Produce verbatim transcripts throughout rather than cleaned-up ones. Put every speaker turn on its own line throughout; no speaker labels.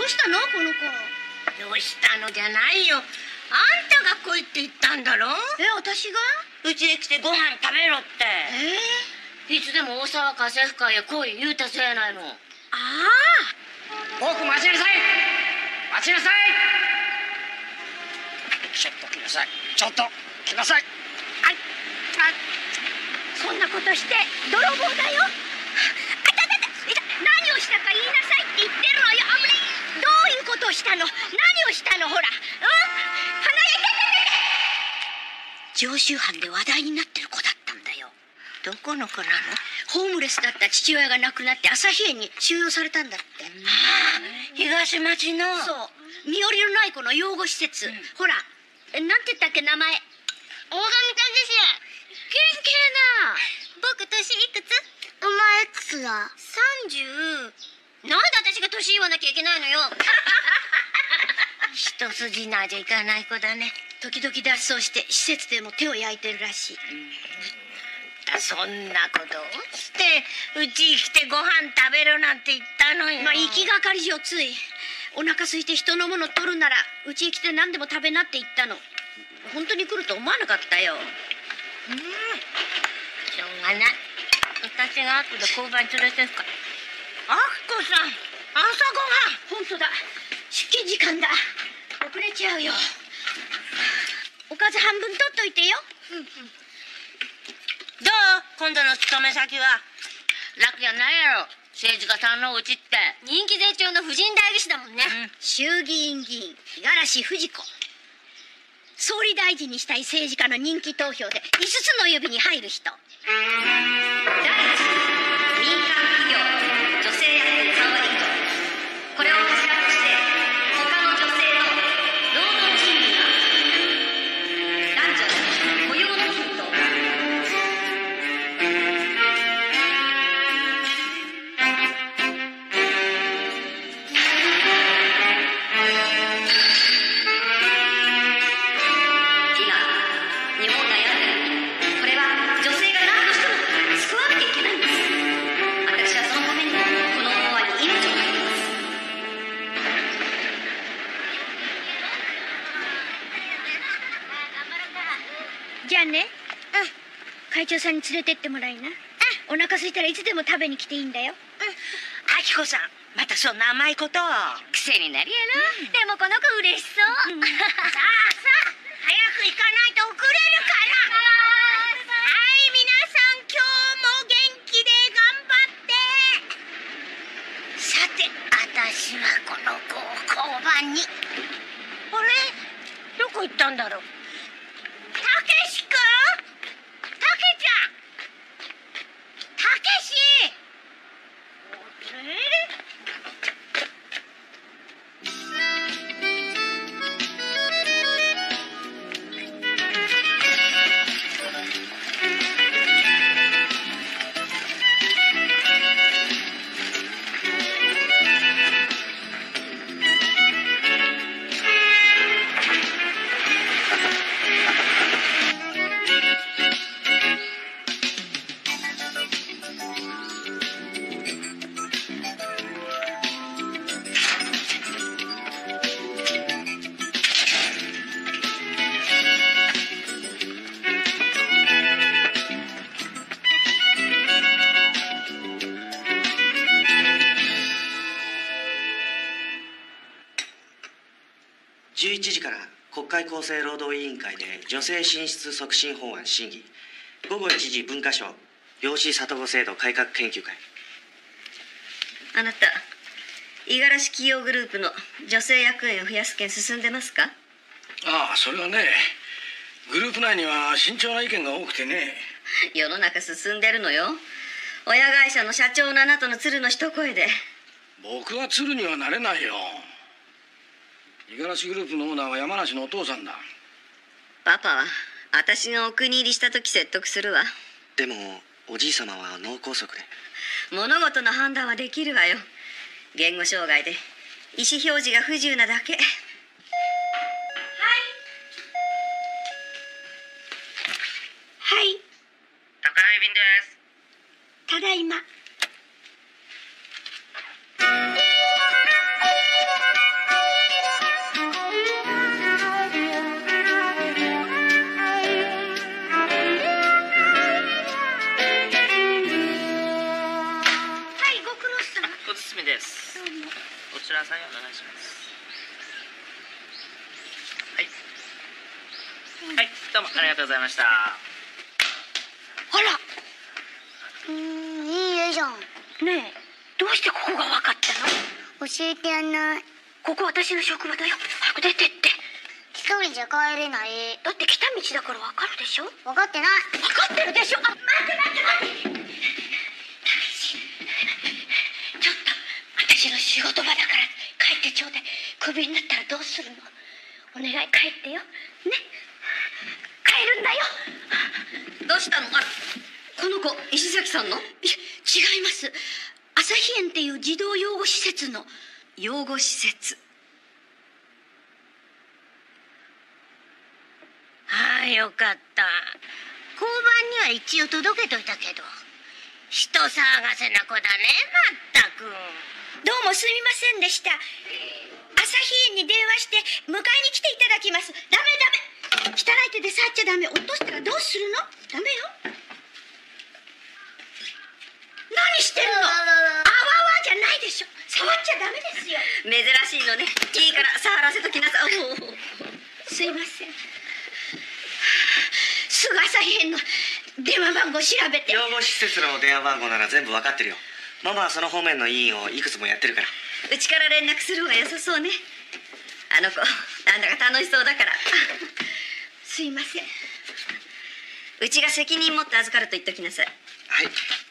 したのこの子。
どうしたのじゃないよ。あんたが来いって言ったんだろ。
え、私が？
うちへ来てご飯食べろって。
えー、
いつでも大沢家政婦会へ来い言うたせやないの。あ
あ。
僕待ちなさい。待ちなさい。ちょっと来なさい。ちょっと来なさい。
あ、あ、そんなことして泥棒だよ。あたたた、何をしたか言いなさいって言ってるのよ。危ない。どういうことをしたの？何をしたの？ほら、うん、花江、常習犯で話題になってる子だったんだよ。
どこの子なの？
ホームレスだった父親が亡くなって朝日園に収容されたんだって。
ああ、東町の。
そう、身寄りのない子の養護施設、うん、ほら、なんて言ったっけ名前。
大神ちゃんですよ。元気な。僕年いくつ？
お前いくつだ？
さんじゅう。なんで私が年言わなきゃいけないのよ。一筋縄じゃいかない子だね。
時々脱走して施設でも手を焼いてるらしい。
うん、そんなことをしてうち来てご飯食べろなんて言ったのよ。
まあ行きがかり上ついお腹空いて人のもの取るならうちへ来て何でも食べなって言ったの。本当に来ると思わなかったよ。
うん、しょうがない。私が後で交番連れてくから。あきこさん、朝ごはん。
本当だ、出勤時間だ。遅れちゃうよ。おかず半分取っといてよ。
うんうん、どう？今度の勤め先は。楽じゃないやろ、政治家さんのうちって。人気絶頂の婦人代議士だもんね。
うん、衆議院議員五十嵐富士子。総理大臣にしたい政治家の人気投票でいつつの指に入る人。第一、民間企業女性役さん割以上。これを柱として他の女性の労働賃金が男女雇用の均等。じゃあね、うん、会長さんに連れてってもらいな。うん、お腹空いたらいつでも食べに来ていいんだよ。うん、
あきこさん、またそんな甘いことを。
癖になりやな、うん、でもこの子嬉しそう、うん、さあさあ早く行かないと遅れるから。はい、皆さん今日も元気で頑張って。
さて、私はこの子を交番に。あれ、どこ行ったんだろう。
たけし君、たけちゃん、たけし。
じゅういちじから国会厚生労働委員会で女性進出促進法案審議。ごごいちじ文科省養子里子制度改革研究会。
あなた、五十嵐企業グループの女性役員を増やす件進んでますか？
ああ、それはね、グループ内には慎重な意見が多くてね。
世の中進んでるのよ。親会社の社長のあなたの鶴の一声で。
僕は鶴にはなれないよ。五十嵐グループのオーナーは山梨のお父さんだ。
パパは私がお国入りした時説得するわ。
でもおじい様は脳梗塞で。
物事の判断はできるわよ。言語障害で意思表示が不自由なだけ。はい、はい、
宅配便です。
ただいま。
みです。こちらサインお願いします。はいはい、どうもありがとうございました。
あら、
うーん、いい絵じゃん。
ねえ、どうしてここが分かったの？
教えてやんない。
ここ私の職場だよ。早く出てって。
一人じゃ帰れない。
だって来た道だから分かるでしょ。
分かってない。
分かってるでしょ。あ、待って待って待って。ちょっと私の仕事場だから帰ってちょうだい。クビになったらどうするの？お願い帰ってよ。ね。帰るんだよ。
どうしたの？あら、この子石崎さんの？いや、
違います。朝日園っていう児童養護施設の。
養護施設。
ああ、よかった。交番には一応届けといたけど、人騒がせな子だね、まったく。
どうもすみませんでした。朝日園に電話して迎えに来ていただきます。ダメダメ、汚い手で触っちゃダメ。落としたらどうするの？ダメよ。何してるの？あわわじゃないでしょ。触っちゃダメですよ。
珍しいのね。いいから触らせときなさい。
すいません。すぐ朝日園の電話番号調べて。
養護施設の電話番号なら全部わかってるよ。ママはその方面の委員をいくつもやってるから。
うちから連絡する方が良さそうね。あの子なんだか楽しそうだから。
すいません。
うちが責任持って預かると言っときなさい。
はい。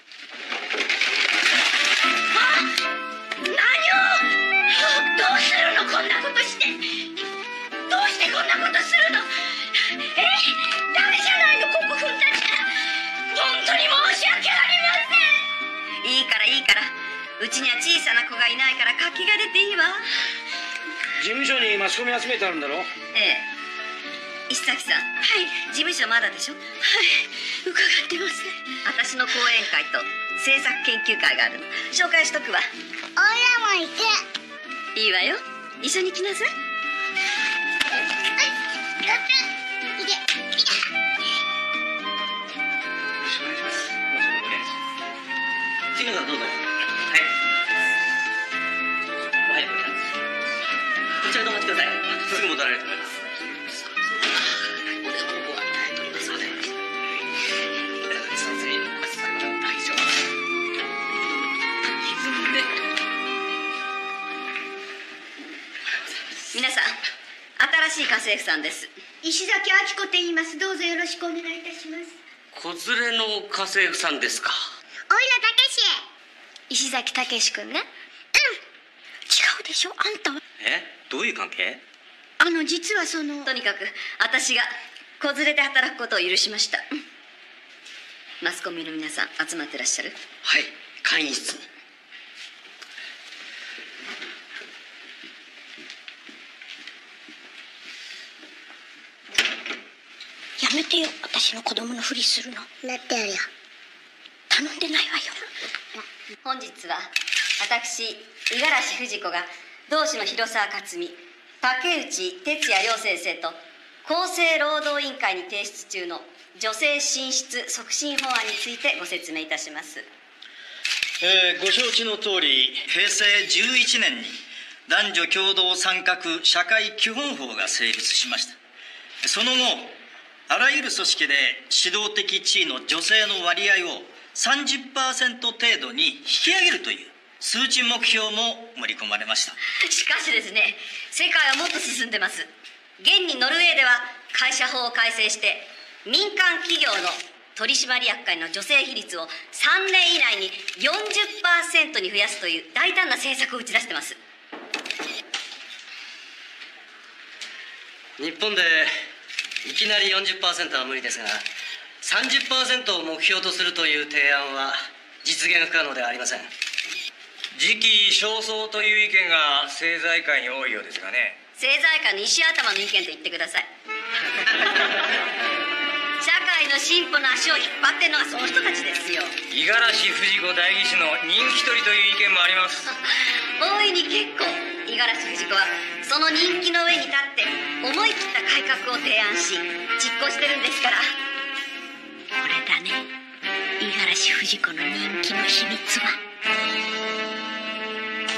あ、何を、どうするの？こんなことして。どうしてこんなことするの？え、ダメじゃないの、ここ踏んだったら。本当に申し訳ありません。
いいからいいから、うちには小さな子がいないから活気が出ていいわ。
事務所にマスコミ集めてあるんだろ？
ええ。石崎さん。はい。事務所まだでしょ？
はい、伺ってません。
私の講演会と政策研究会があるの。紹介しとくわ。
おいらも行く。
いいわよ、一緒に来なさい。
次の方どうぞ。はい。おはようございます。こちらでお待ちください。すぐ戻られると思います。
お電話のご案内取りますので。撮影の扱いは大丈夫。歪んで。
皆さん、新しい家政婦さんです。
石崎明子と言います。どうぞよろしくお願いいたします。
子連れの家政婦さんですか？
おいらたけし。
石崎武志くんね。うん。違うでしょ、あんたは。
え、どういう関係？
あの、実はその。
とにかく私が子連れで働くことを許しました。マスコミの皆さん集まってらっしゃる？
はい、会議室に。
やめてよ、私の子供のふりするの。
なってやるよ。
頼んでないわよ。
本日は私五十嵐藤子が同志の広沢克美、竹内哲也両先生と厚生労働委員会に提出中の女性進出促進法案についてご説明いたします。
えー、ご承知の通り、平成じゅういちねんに男女共同参画社会基本法が成立しました。その後、あらゆる組織で指導的地位の女性の割合を さんじゅっパーセント 程度に引き上げるという数値目標も盛り込まれました。
しかしですね、世界はもっと進んでます。現にノルウェーでは会社法を改正して民間企業の取締役会の女性比率をさんねん以内に よんじゅっパーセント に増やすという大胆な政策を打ち出してます。
日本でいきなり よんじゅっパーセント は無理ですが、さんじゅっパーセント を目標とするという提案は実現不可能ではありません。
時期尚早という意見が政財界に多いようですがね。
政財界の石頭の意見と言ってください。社会の進歩の足を引っ張ってるのはその人たちですよ。
五十嵐藤子代議士の人気取りという意見もあります。
大いに結構。五十嵐藤子はその人気の上に立って思い切った改革を提案し実行してるんですから。
これだね、五十嵐藤子の人気の秘密は。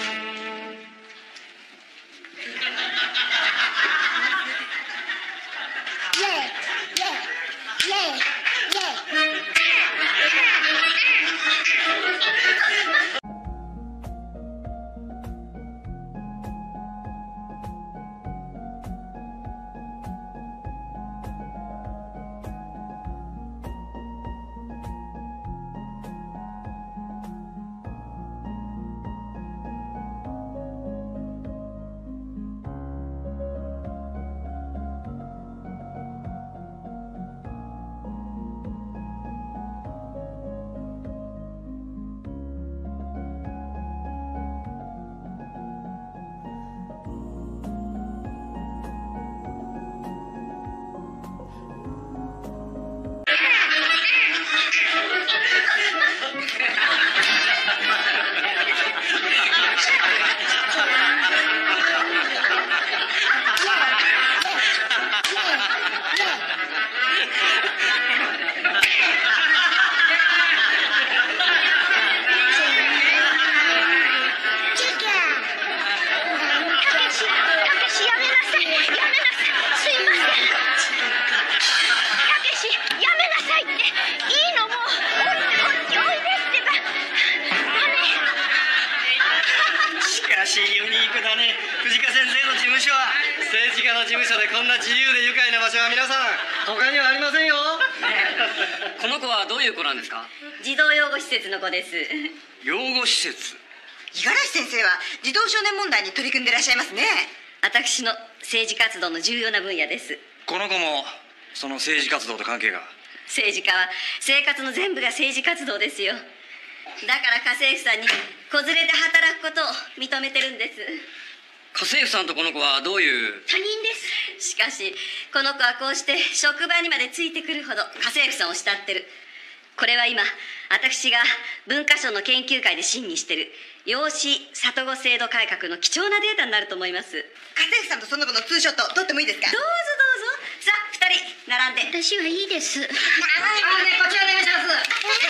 政治家の事務所でこんな自由で愉快な場所は皆さん他にはありませんよ。
この子はどういう子なんですか？
児童養護施設の子です。
養護施設。
五十嵐先生は児童少年問題に取り組んでいらっしゃいますね。
私の政治活動の重要な分野です。
この子もその政治活動と関係が？
政治家は生活の全部が政治活動ですよ。だから家政婦さんに子連れで働くことを認めてるんです。
家政婦さんとこの子はどういう？
他人です。しかしこの子はこうして職場にまでついてくるほど家政婦さんを慕ってる。これは今私が文科省の研究会で審議してる養子里子制度改革の貴重なデータになると思います。
家政婦さんとその子のツーショット撮ってもいいですか？
どうぞどうぞ。さあふたり並んで。
私はいいです。あ、ね、
こちらお願いします。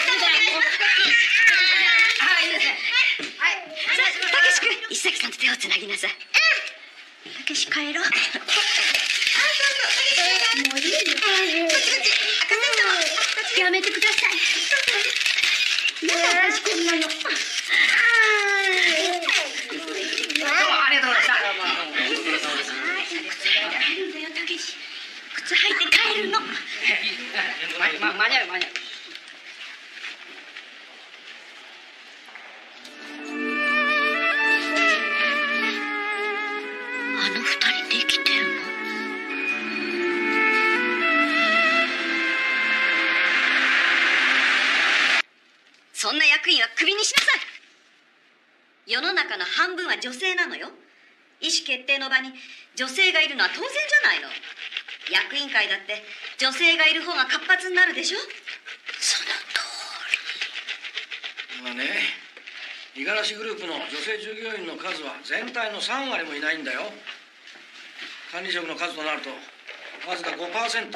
はい、いいですね。はい。さあ、たけし君、石崎さんと手をつなぎなさい。
うん。たけし帰ろう。もういいよ。やめてください。なんだ私こんなの。どうも
ありがとうございました。
帰るんだよ、たけし。靴履いて帰るの。
ま、ま、間に合う間に合う。
あの二人できてるの？
そんな役員はクビにしなさい。世の中の半分は女性なのよ。意思決定の場に女性がいるのは当然じゃないの。役員会だって女性がいる方が活発になるでしょ。
その通り。
今ね、五十嵐グループの女性従業員の数は全体のさん割もいないんだよ。管理職の数となるとわずか ごパーセント。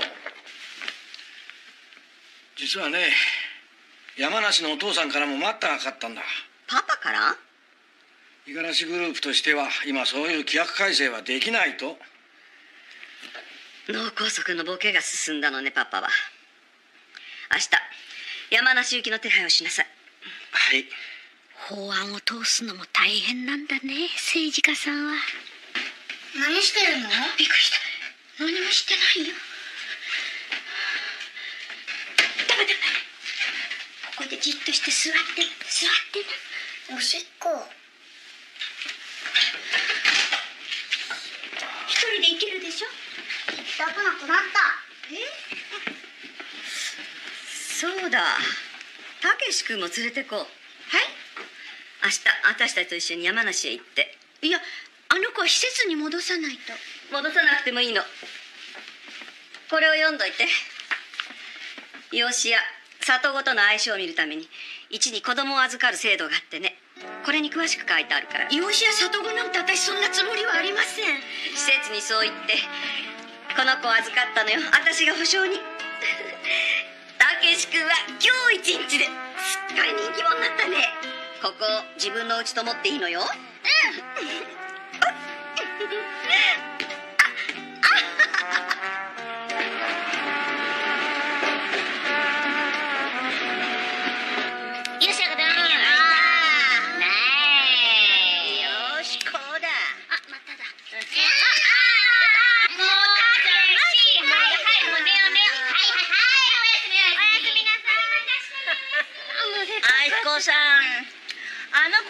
実はね、山梨のお父さんからも待ったがかかったんだ。
パパから？
五十嵐グループとしては今そういう規約改正はできないと。
脳梗塞のボケが進んだのね、パパは。明日山梨行きの手配をしなさい。
はい。
法案を通すのも大変なんだね、政治家さんは。
何してるの？
びっくりした。何もしてないよ。ダメダメ。ここでじっとして座って座ってな。
おしっこ。
一人で行けるでしょ。
行きたくなくなった。
え？
そうだ、たけし君も連れてこう。はい。明日私たちと一緒に山梨へ行って。
いや、あの子は施設に戻さないと。
戻さなくてもいいの。これを読んどいて。養子や里子との相性を見るために一に子供を預かる制度があってね。これに詳しく書いてあるから。
養子や里子なんて私そんなつもりはありません。
施設にそう言ってこの子を預かったのよ、私が保証に。たけし君は今日一日ですっかり人気者になったね。ここを自分の家と思っていいのよ。うん。
よっしゃ、これ何やな。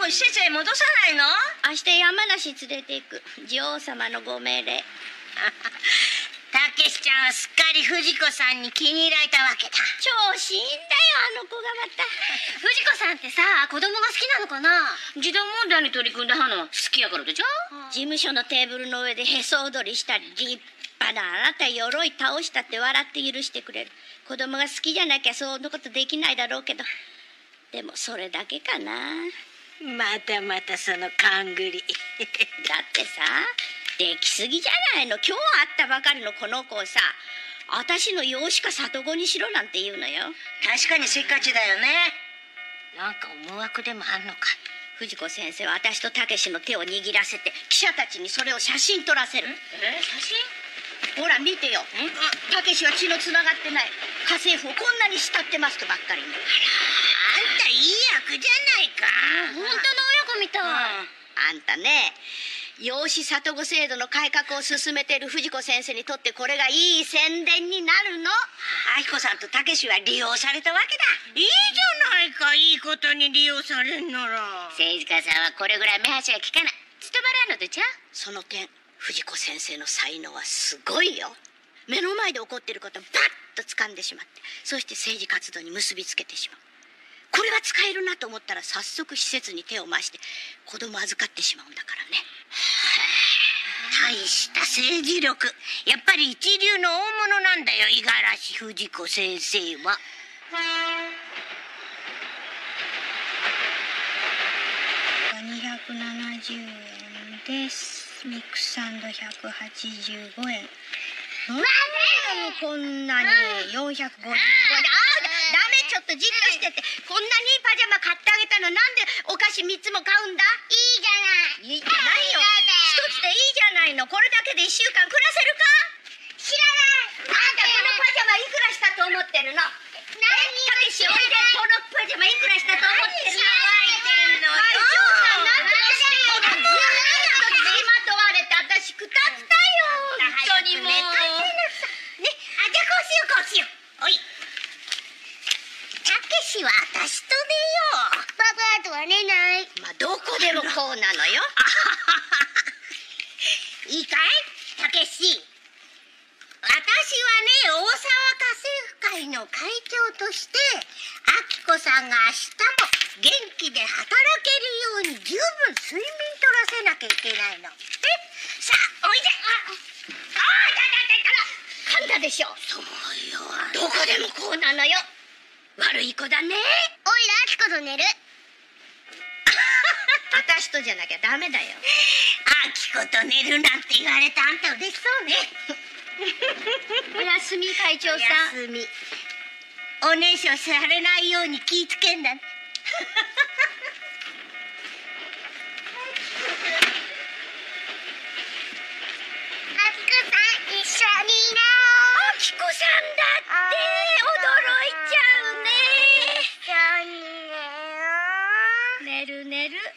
も施設へ戻さないの？
明日山梨連れて行く。女王様のご命令。
たけしちゃんはすっかり藤子さんに気に入られたわけだ。
調子いいんだよ、あの子がまた。
藤子さんってさ、子供が好きなのかな？
児童問題に取り組んだのは好きやからでしょ。
事務所のテーブルの上でへそ踊りしたり、立派なあなた鎧倒したって笑って許してくれる。子供が好きじゃなきゃそんなことできないだろうけど、でもそれだけかな。
またまたその勘ぐり。
だってさ、できすぎじゃないの。今日会ったばかりのこの子をさ、私の養子か里子にしろなんて言うのよ。
確かにせっかちだよね。なんか思惑でもあんのか。
藤子先生は私とたけしの手を握らせて記者たちにそれを写真撮らせる。
え、写真？
ほら見てよ。たけしは血のつながってない家政婦をこんなに慕ってますとばっかりに。
あら、あんたいい役じゃないか。
本当の親子みたい。
あんたね、養子里子制度の改革を進めている藤子先生にとってこれがいい宣伝になるの。
あきこさんとたけしは利用されたわけだ。いいじゃないか、いいことに利用されんなら。
政治家さんはこれぐらい目端が利かない。務まらんのとちゃう？
その点、藤子先生の才能はすごいよ。目の前で起こっていることをバッと掴んでしまって、そして政治活動に結びつけてしまう。これは使えるなと思ったら早速施設に手を回して子供預かってしまうんだからね。
大した政治力。やっぱり一流の大物なんだよ、五十嵐藤子先生は。
にひゃくななじゅうえんです。ミックスサンドひゃくはちじゅうごえん。なんでこんなによんひゃくごじゅうごえん。
あーダメ、ちょっとじっとしてて。こんなにいいパジャマ買ってあげたの、なんでお菓子みっつも買うんだ？いいじゃない。いいじゃないよ。一つでいいじゃないの。これだけでいっしゅうかん暮らせるか？
知らない。
あんたこのパジャマいくらしたと思ってるの？たけしおいで、このパジャマいくらしたと思ってるの？
乾いてんのよ。
はい、嬢さんなんとかしてよ。ずーっと付きまとわれて私くたくたよ。
本当にもう。ね、あ、じゃあこうしようこうしよう。おい。たけしは私と寝よう。
パパとは寝ない。
まあどこでもこうなのよ。
いいかい、たけし。私はね、大沢家政婦会の会長として、あきこさんが明日も元気で働けるように十分睡眠取らせなきゃいけないの。え、さあ、おいで。あ、ああ、
噛んだでしょ。
そうよ。
どこでもこうなのよ。悪い子だね。
おいらあきこと寝る。
私とじゃなきゃダメだよ。
あきこと寝るなんて言われたあんた嬉しそうね。
おやすみ、会長さん。
おやすみ。おねしょされないように気ぃつけんだね。
あきこさん一緒に寝よう。
あきこさんだって驚いちゃうね。
一緒に寝よう。
寝る寝る。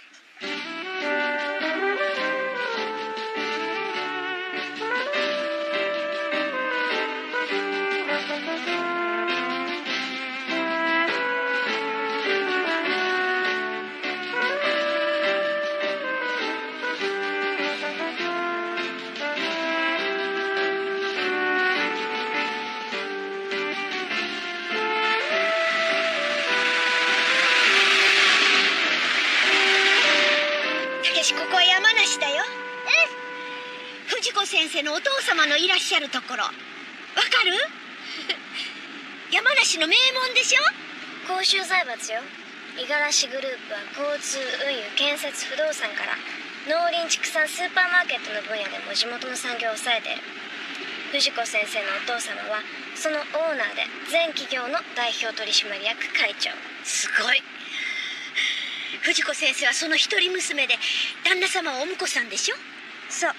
ここは山梨だよ。藤子先生のお父様のいらっしゃるところ。わかる？山梨の名門でしょ。
甲州財閥よ。五十嵐グループは交通運輸建設不動産から農林畜産スーパーマーケットの分野でも地元の産業を抑えている。藤子先生のお父様はそのオーナーで全企業の代表取締役会長。
すごい。藤子先生はその一人娘で、旦那様はお婿さんでしょ。
そう。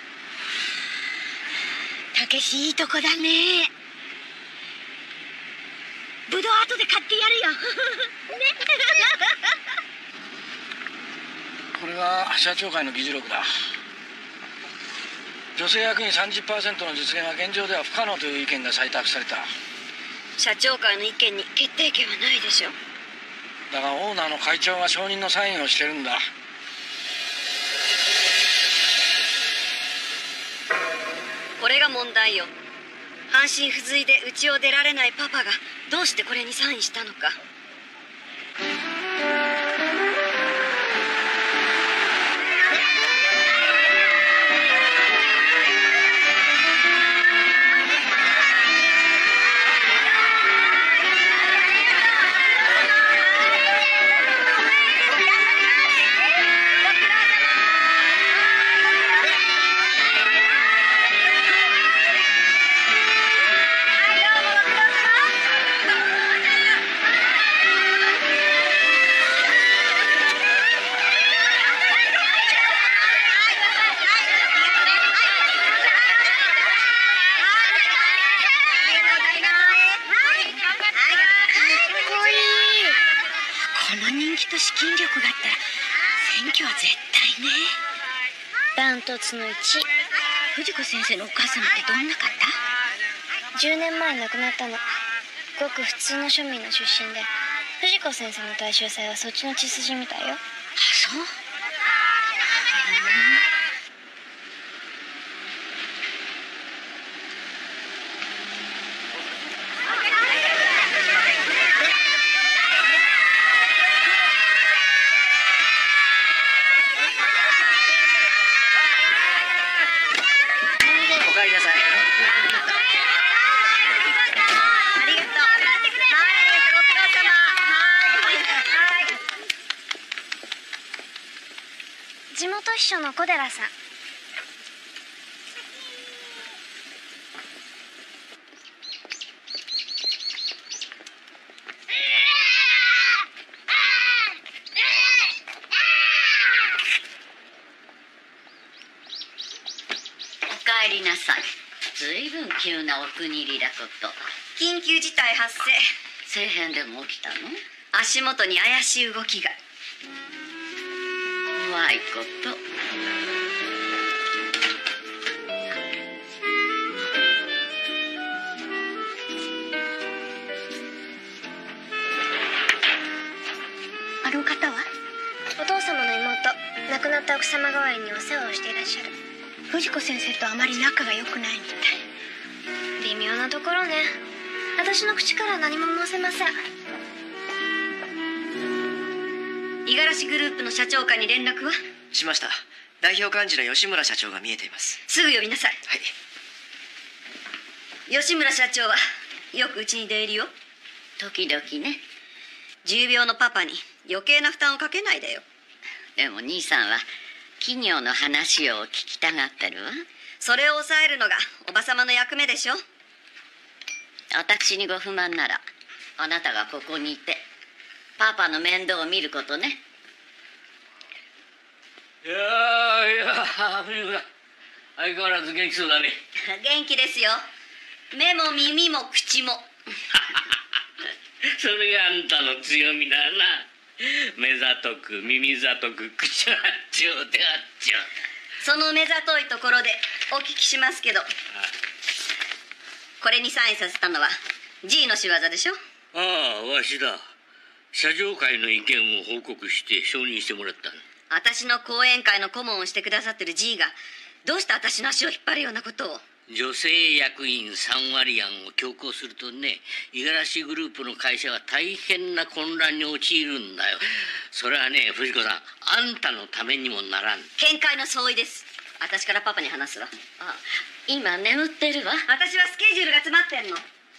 たけしいいとこだね。ぶどう後で買ってやるよ。ね。
これが社長会の議事録だ。女性役員 さんじゅっパーセント の実現は現状では不可能という意見が採択された。
社長会の意見に決定権はないでしょ。
だがオーナーの会長が承認のサインをしてるんだ。
これが問題よ。半身不随で家を出られないパパがどうしてこれにサインしたのか。
資金力があったら選挙は絶対ね。
ダントツのいち。
藤子先生のお母様ってどんな方？
じゅうねんまえ亡くなったの。ごく普通の庶民の出身で、藤子先生の大秀才はそっちの血筋みたいよ。
あ、そう。
地元秘書の小寺さん。
おかえりなさい。ずいぶん急なお国入りだこと。緊急事態発生。政変でも起きたの？足元に怪しい動きが。怖いこと。
あの方は？
お父様の妹、亡くなった奥様代わりにお世話をしていらっしゃる。
藤子先生とあまり仲が良くないみたい。
微妙なところね。私の口から何も申せません。
五十嵐グループの社長官に連絡は？
しました。代表幹事の吉村社長が見えています。
すぐ呼びなさい。
はい。
吉村社長はよくうちに出入りを？時々ね。重病のパパに余計な負担をかけないでよ。でも兄さんは企業の話を聞きたがってるわ。それを抑えるのがおばさまの役目でしょ。私にご不満ならあなたがここにいてパパの面倒を見ることね。
いやーいやー藤子さん、相変わらず元気そうだね。
元気ですよ。目も耳も口も
それがあんたの強みだな。目ざとく耳ざとく口はっちょうであっちょう。
その目ざといところでお聞きしますけど、これにサインさせたのは G の仕業でしょ。
ああ、わしだ。社上会の意見を報告して承認してもらったの。
私の講演会の顧問をしてくださってる G がどうして私の足を引っ張るようなことを。
女性役員さん割案を強行するとね、五十嵐グループの会社は大変な混乱に陥るんだよ。それはね、藤子さん、あんたのためにもならん。
見解の相違です。私からパパに話すわ。
あ、今眠ってるわ。
私はスケジュールが詰まってんの。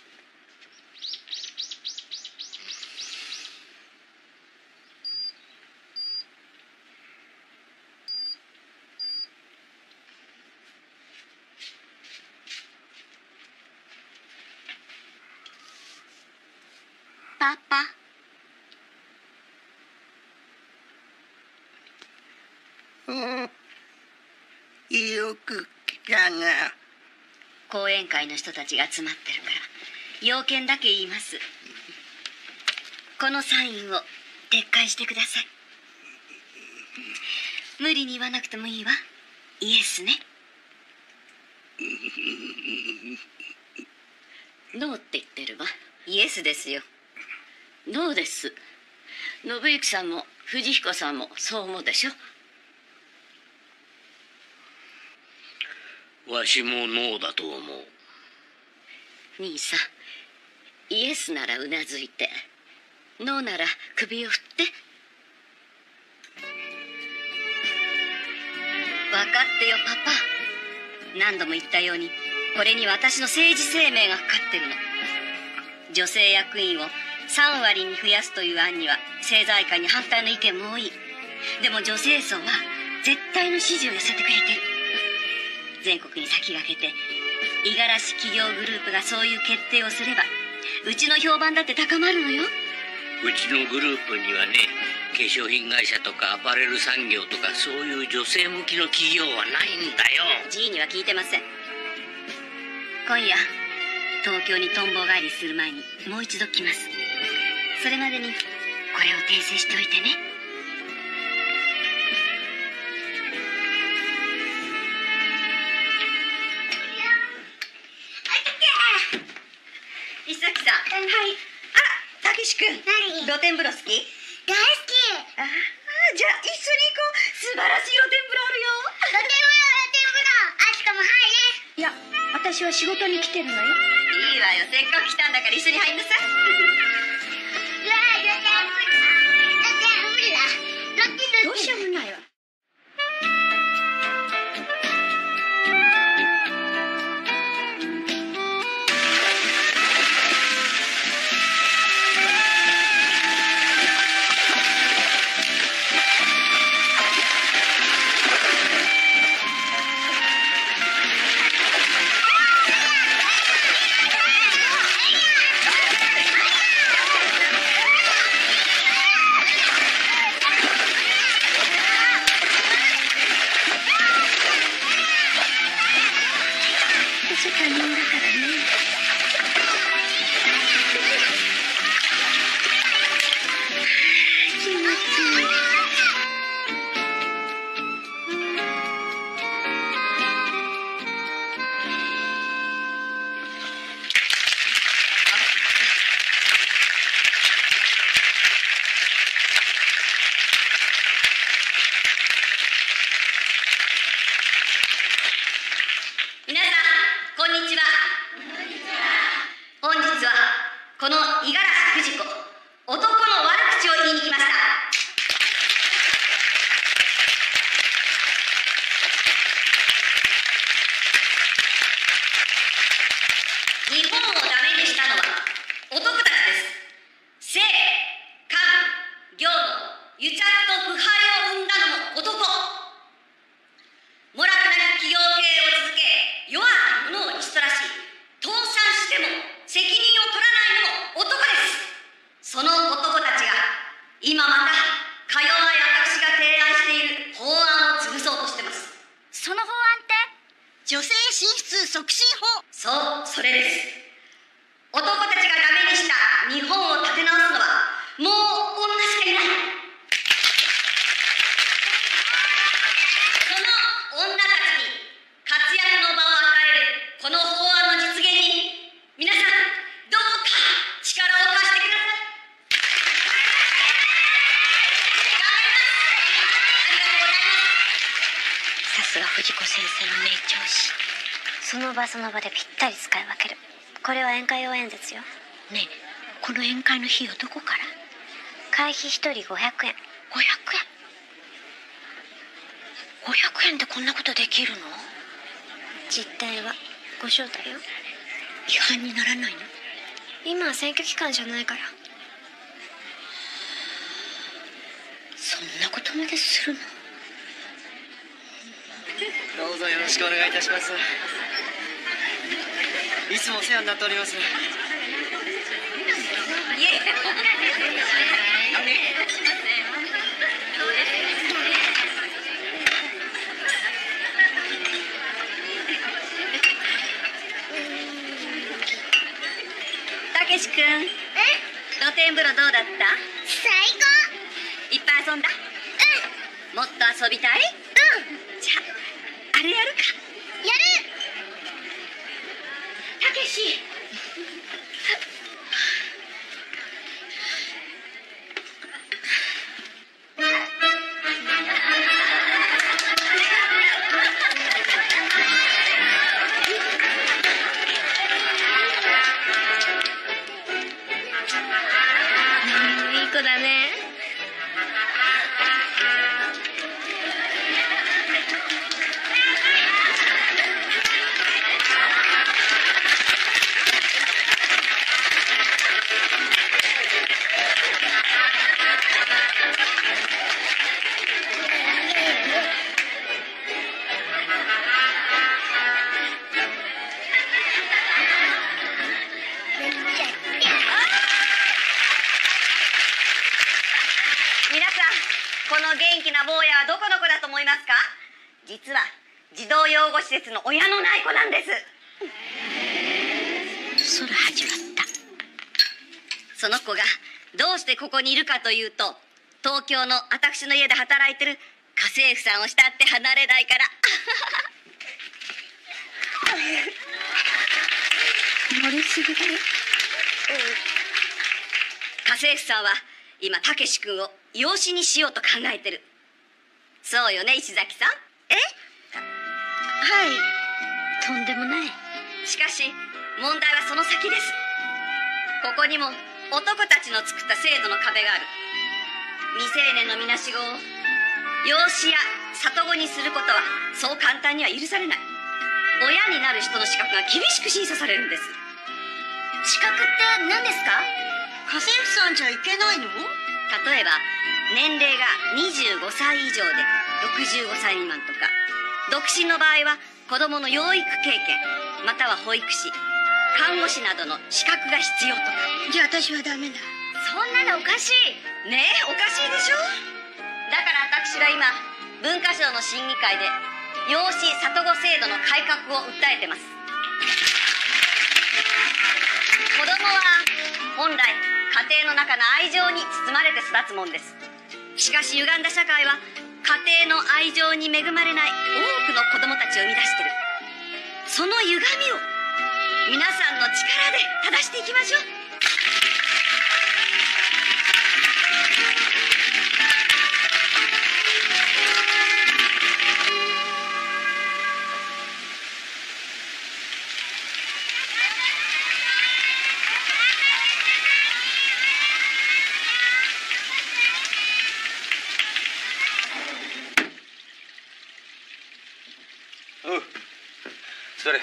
パパ。
うん、よく来たな。
講演会の人たちが集まってるから要件だけ言います。このサインを撤回してください。無理に言わなくてもいいわ。イエスね。
ノーって言ってるわ。
イエスですよ。
ノーです。
信之さんも藤彦さんもそう思うでしょ。
わしもノーだと思う。
兄さん、イエスならうなずいて、ノーなら首を振って。分かってよパパ。何度も言ったように、これに私の政治生命がかかってるの。女性役員をさんわりに増やすという案には政財界に反対の意見も多い。でも女性層は絶対の支持を寄せてくれてる。全国に先駆けて五十嵐企業グループがそういう決定をすれば、うちの評判だって高まるのよ。
うちのグループにはね、化粧品会社とかアパレル産業とかそういう女性向きの企業はないんだよ。
G には聞いてません。今夜東京にとんぼ返りする前にもう一度来ます。それまでにこれを訂正しておいてね。石崎さん。はい。あら、たけし君。
何？
露天風呂好き？
大好き。
ああ、じゃあ一緒に行こう。素晴らしい露天風呂あるよ。
露天風呂、露天風呂。あきこも入れ。
いや、私は仕事に来てるのよ。
いいわよ。せっかく来たんだから一緒に入んなさい。
うわ、露天風呂。露天風呂。露天
どうしようもないわ。
この五十嵐藤子、男の悪口を言いに来ました。日本をダメにしたのは男たちです。性、官、業の癒着と腐敗を生んだのも男。モラルなき企業経営を続け、弱き者をリストラし、倒産しても責任を取らないのも男です。その男たちが今またか弱い私が提案している法案を潰そうとしてます。
その法案って女性進出促進法。
そう、それです。男たちがダメにした日本を立て直すのはもう女しかいない。その女たちに活躍の場を与えるこの法案の実現に皆さんどうか力を貸してください。頑張ります。ありがとうございます。
さすが藤子先生の名調子。その場その場でぴったり使い分ける。これは宴会用演説よ。
ねえ、この宴会の費用どこから？
会費一人ごひゃくえん。
ごひゃくえん。ごひゃくえんでこんなことできるの？
実態はご招待よ。
違反にならないの？
今は選挙期間じゃないから。
そんなことまでするの？
どうぞよろしくお願いいたします。いつもお世話になっております。
たけし君、露天風呂どうだった？
最高。
いっぱい遊んだ？うん。もっと遊びたい？
うん。
じゃあ、あれやるか。
やる。
たけし。 な坊やはどこの子だと思いますか？実は児童養護施設の親のない子なんです。
そら始まった。
その子がどうしてここにいるかというと、東京の私の家で働いてる家政婦さんを慕って離れないから。
漏れすぎだよ。
家政婦さんは今たけし君を養子にしようと考えてる。そうよね、石崎さん。え？
はい、とんでもない。
しかし問題はその先です。ここにも男たちの作った制度の壁がある。未成年のみなし子を養子や里子にすることはそう簡単には許されない。親になる人の資格が厳しく審査されるんです。
資格って何ですか？
家政婦さんじゃいけないの？
例えば年齢がにじゅうごさい以上でろくじゅうごさい未満とか、独身の場合は子どもの養育経験または保育士、看護師などの資格が必要とか。
じゃあ私はダメだ。
そんなのおかしいね。え、おかしいでしょ。だから私は今文科省の審議会で養子里子制度の改革を訴えてます。子供は本来家庭の中の愛情に包まれて育つもんです。しかし歪んだ社会は家庭の愛情に恵まれない多くの子供たちを生み出してる。その歪みを皆さんの力で正していきましょう。
それ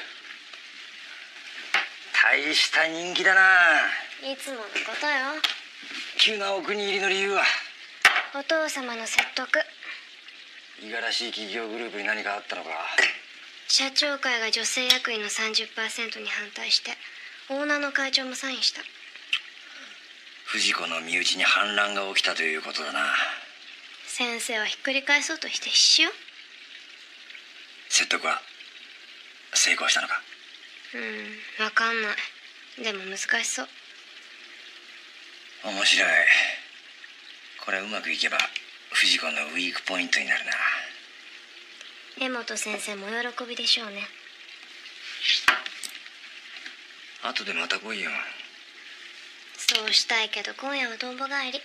大した人気だな。
いつものことよ。
急なお国入りの理由は？
お父様の説得。
五十嵐企業グループに何かあったのか？
社長会が女性役員の さんじゅっパーセント に反対してオーナーの会長もサインした。
藤子の身内に反乱が起きたということだな。
先生はひっくり返そうとして必死よ。
説得は成功したのか？
うん、わかんない。でも難しそう。
面白い。これうまくいけば藤子のウィークポイントになるな。
江本先生もお喜びでしょうね。
後でまた来いよ。
そうしたいけど今夜はとんぼ帰り。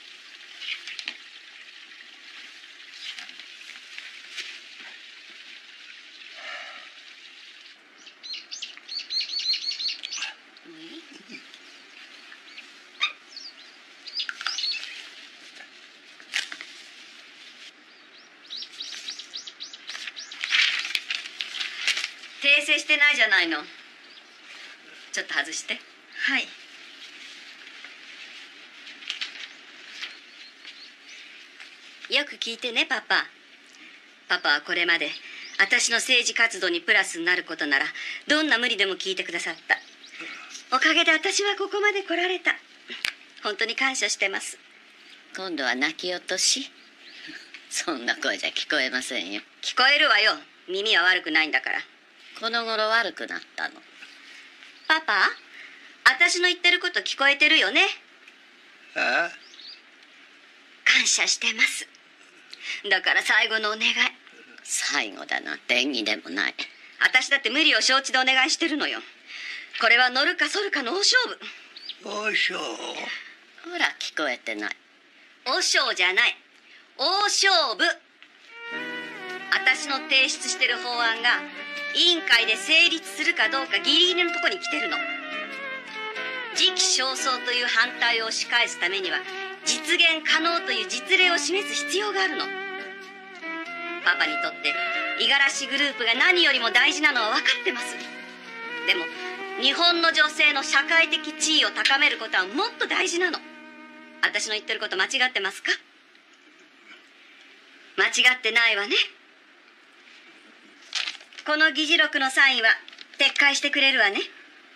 訂正してないじゃないの。ちょっと外して。
はい。
よく聞いてね、パパ。パパはこれまで私の政治活動にプラスになることならどんな無理でも聞いてくださった。おかげで私はここまで来られた。本当に感謝してます。
今度は泣き落とし？そんな声じゃ聞こえませんよ。
聞こえるわよ。耳は悪くないんだから。
この頃悪くなったの。
パパ、私の言ってること聞こえてるよね？
ああ、
感謝してます。だから最後のお願い。
最後だなんて演技でもない。
私だって無理を承知でお願いしてるのよ。これは乗るか反るかの大勝負。
大勝負。
ほら聞こえてない。
大勝じゃない、大勝負。私の提出してる法案が委員会で成立するかどうかギリギリのとこに来てるの。時期尚早という反対を押し返すためには実現可能という実例を示す必要があるの。パパにとって五十嵐グループが何よりも大事なのは分かってます。でも日本の女性の社会的地位を高めることはもっと大事なの。私の言ってること間違ってますか？間違ってないわね。この議事録のサインは撤回してくれるわね。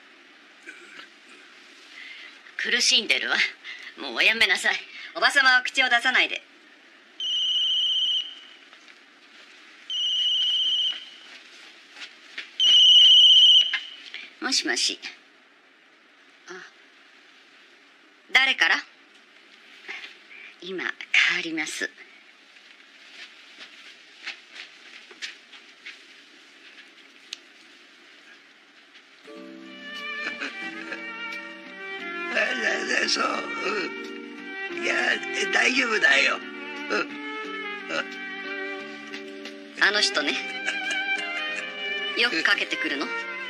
苦しんでるわ。もうおやめなさい。
おばさまは口を出さないで。 もしもし。あ、誰から？今変わります。
そう、うん、いや大丈夫だよ、うん、
あの人ね、よくかけてくるの。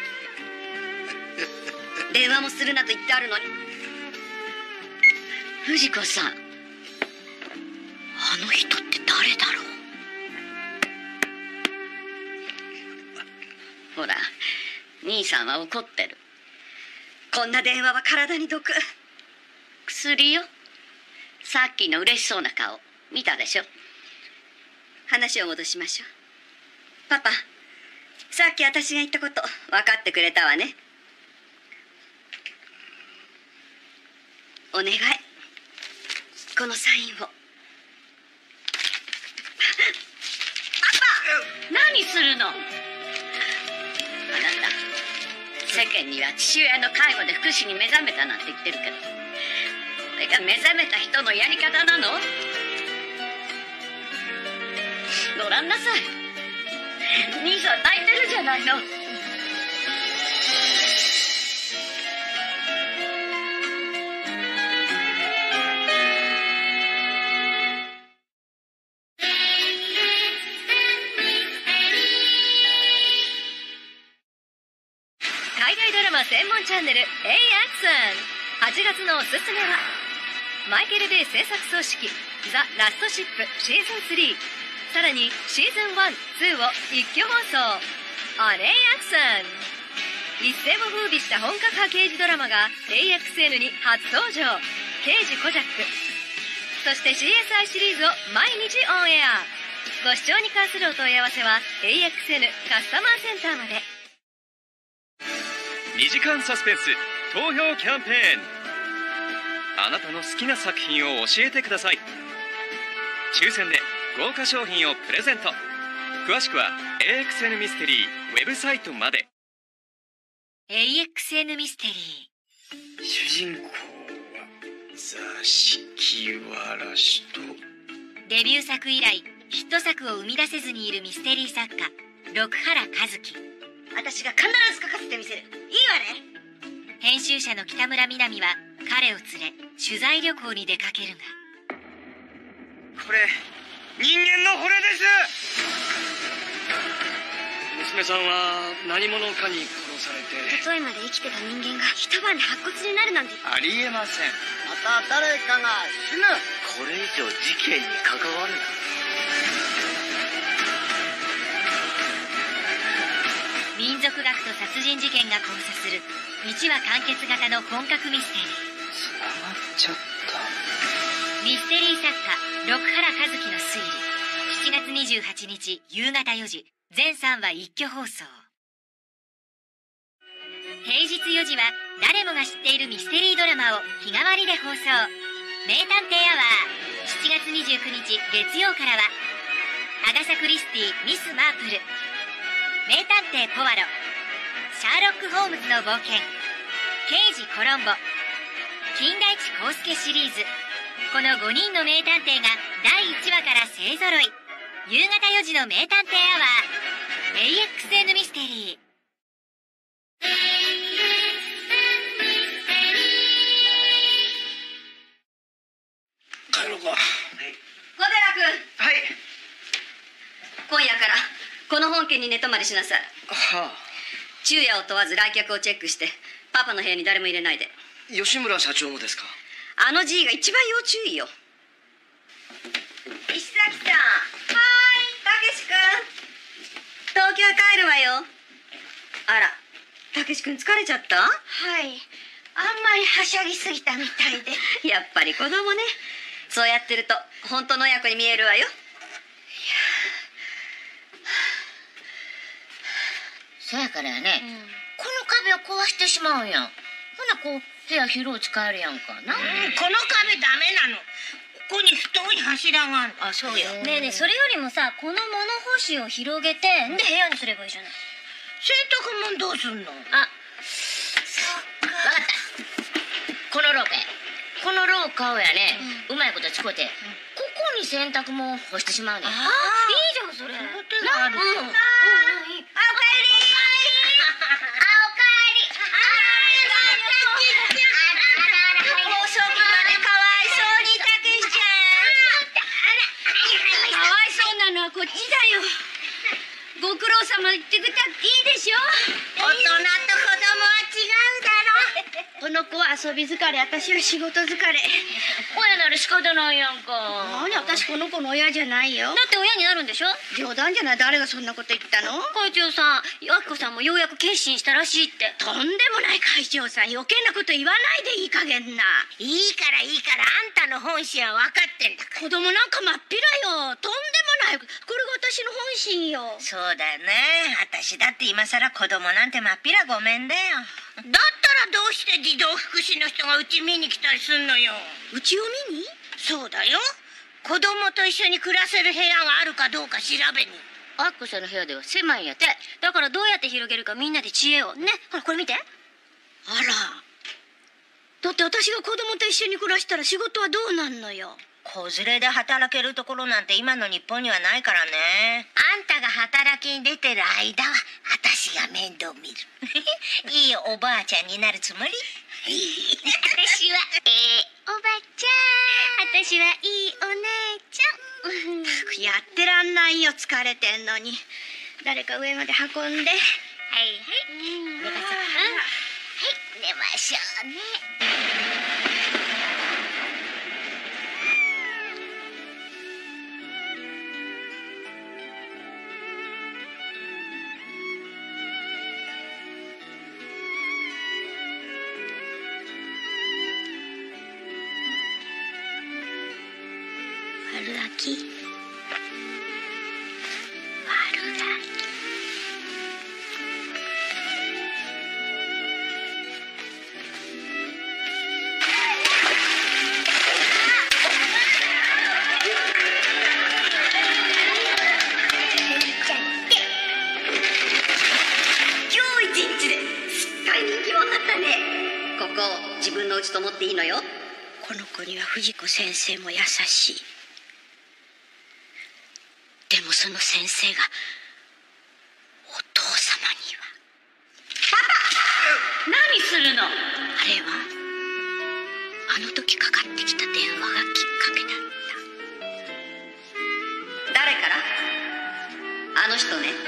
電話もするなと言ってあるのに。
藤子さん、あの人って誰だろ
う。ほら、兄さんは怒ってる。こんな電話は体に毒。
薬よ。さっきの嬉しそうな顔見たでしょ。
話を戻しましょう。パパ、さっき私が言ったこと分かってくれたわね。お願い、このサインを。パ
パ、何するの。あなた、世間には父親の介護で福祉に目覚めたなんて言ってるけど、これが目覚めた人のやり方なの？ごらんなさい、兄さん泣いてるじゃないの。
海外ドラマ専門チャンネル エーアクション。はちがつのおすすめはマイケル・ベイ制作総指揮ザ・ラストシップシーズンスリー、さらにシーズンワン、ツーを一挙放送。あれエーアクション。一世を風靡した本格派刑事ドラマが エーエックスエヌ に初登場。刑事コジャック、そして シーエスアイ シリーズを毎日オンエア。ご視聴に関するお問い合わせは エーエックスエヌ カスタマーセンターまで。
にじかんサスペンス投票キャンペーン。あなたの好きな作品を教えてください。抽選で豪華商品をプレゼント。詳しくは エーエックスエヌ ミステリーウェブサイトまで。
エーエックスエヌ ミステリー。
主人公は座敷わらしと。
デビュー作以来ヒット作を生み出せずにいるミステリー作家六原一樹。
私が必ず書かせてみせる。いいわね。
編集者の北村みなみは彼を連れ取材旅行に出かけるが、
これ人間の骨です。
娘さんは何者かに殺されて、
一昨日まで生きてた人間が一晩で白骨になるなんて
ありえません。
また誰かが死ぬ。
これ以上事件に関わるな。
民族学と殺人事件が交差するいちわ完結型の本格ミステリー。
つながっちゃった。
ミステリー作家六原一樹の推理。しちがつにじゅうはちにち夕方よじ、全さんわ一挙放送。平日よじは誰もが知っているミステリードラマを日替わりで放送。名探偵アワー。しちがつにじゅうくにち月曜からはアガサ・クリスティ、ミス・マープル、名探偵ポワロ、シャーロック・ホームズの冒険、刑事コロンボ、金田一耕助シリーズ。このごにんの名探偵がだいいちわから勢ぞろい。夕方よじの名探偵アワー エーエックスエヌ ミステリー。
帰ろうか。はい。
小寺君。
はい。
今夜からこの本件に寝泊まりしなさい。
はあ。
昼夜を問わず来客をチェックして、パパの部屋に誰も入れないで。
吉村社長もですか？
あの G が一番要注意よ。石崎さん。はーい、たけし君。東京へ帰るわよ。あら、たけし君疲れちゃった？
はい、あんまりはしゃぎすぎたみたいで。
やっぱり子供ね。そうやってると本当の親子に見えるわよ。
そやからやね、うん、この壁を壊してしまうんや。ほなこう部屋広う使えるやんかな。
うん、この壁ダメなの。ここに太い柱がある。
あ、そうよ。
ねえねえ、それよりもさ、この物干しを広げて、で部屋にすればいいじゃない。
洗濯物どうすんの？
あ、
この廊下や。この廊下をやね、うまいこと使うて、ここに洗濯物干してしまうねん。ああ、いいじゃんそれ。な、うん。あ、おかえり。あ、おかえり。あ、おかえり。放送機までかわいそうに、たけしちゃん。かわいそうなのはこっちだよ。ご苦労様言ってくたっていいでしょ。
大人と子供は違うだろ。
この子は遊び疲れ、私は仕事疲れ。
親なら仕方ないやんか。
何、私この子の親じゃないよ。
だって親になるんでしょ。
冗談じゃない。誰がそんなこと言ったの？
会長さん、あきこさんもようやく決心したらしいって。
とんでもない会長さん、余計なこと言わないでいい加減な。
いいからいいから、あんたの本心は分かってんだから。
子供なんかまっぴらよ。とんでもない。これが私の本心よ。
そうだよね。私だって今さら子供なんてまっぴらごめんだよ。だったらどうして児童福祉の人がうち見に来たりすんのよ。
うちを見に？
そうだよ。子供と一緒に暮らせる部屋があるかどうか調べに。
あっこさんの部屋では狭いんやて。だからどうやって広げるかみんなで知恵をね。ほらこれ見て。
あら。だって私が子供と一緒に暮らしたら仕事はどうなんのよ。
子連れで働けるところなんて今の日本にはないからね。あんたが働きに出てる間は私が面倒見る。いいおばあちゃんになるつもり？
私はええおばちゃん。私はいいお姉ちゃん。
やってらんないよ、疲れてんのに。誰か上まで運んで。
はいはい。寝ましょう。はい、寝ましょうね。
悪あき。悪あき。
今日一日ですっかり人気者だったね。ここを自分の家と思っていいのよ。
この子には藤子先生も優しい。でもその先生がお父様には。
パパ、何するの？
あれはあの時かかってきた電話がきっかけだった。
誰から？あの人ね。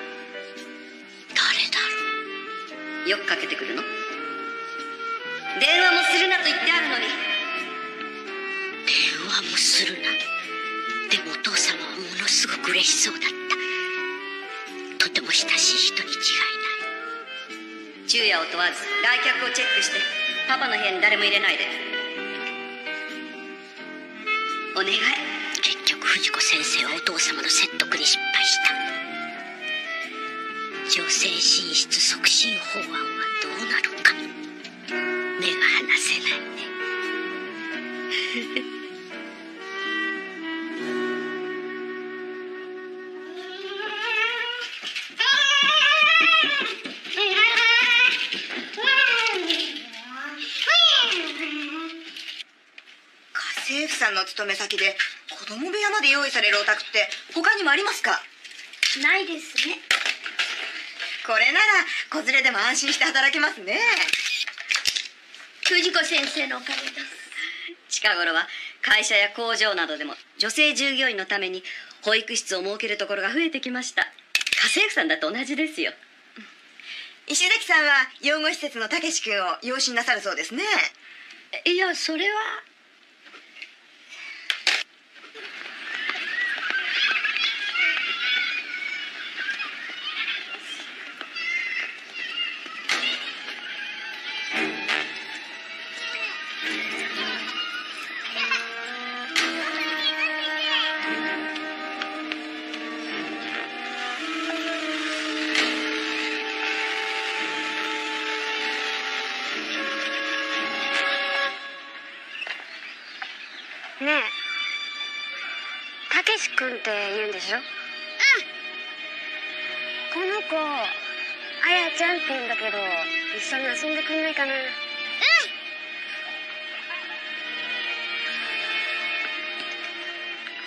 誰だろ
う？よくかけてくるの？電話もするなと言ってあるのに。
電話もするな。でもお父様はものすごく嬉しそうだった。とても親しい人に違いない。
昼夜を問わず来客をチェックしてパパの部屋に誰も入れないで。お願い。
結局藤子先生はお父様の説得に失敗した。女性進出促進法案はどうなるか。目が離せないね。
家政婦さんの勤め先で子供部屋まで用意されるお宅って他にもありますか？
ないですね。
これなら子連れでも安心して働けますね。
藤子先生のおかげです。
近頃は会社や工場などでも女性従業員のために保育室を設けるところが増えてきました。家政婦さんだと同じですよ。
石崎さんは養護施設のたけし君を養子になさるそうですね。
いや、それは。
ねえ、たけし君って言うんでしょ？うん。この子あやちゃんって言うんだけど、一緒に遊んでくんないかな？うん。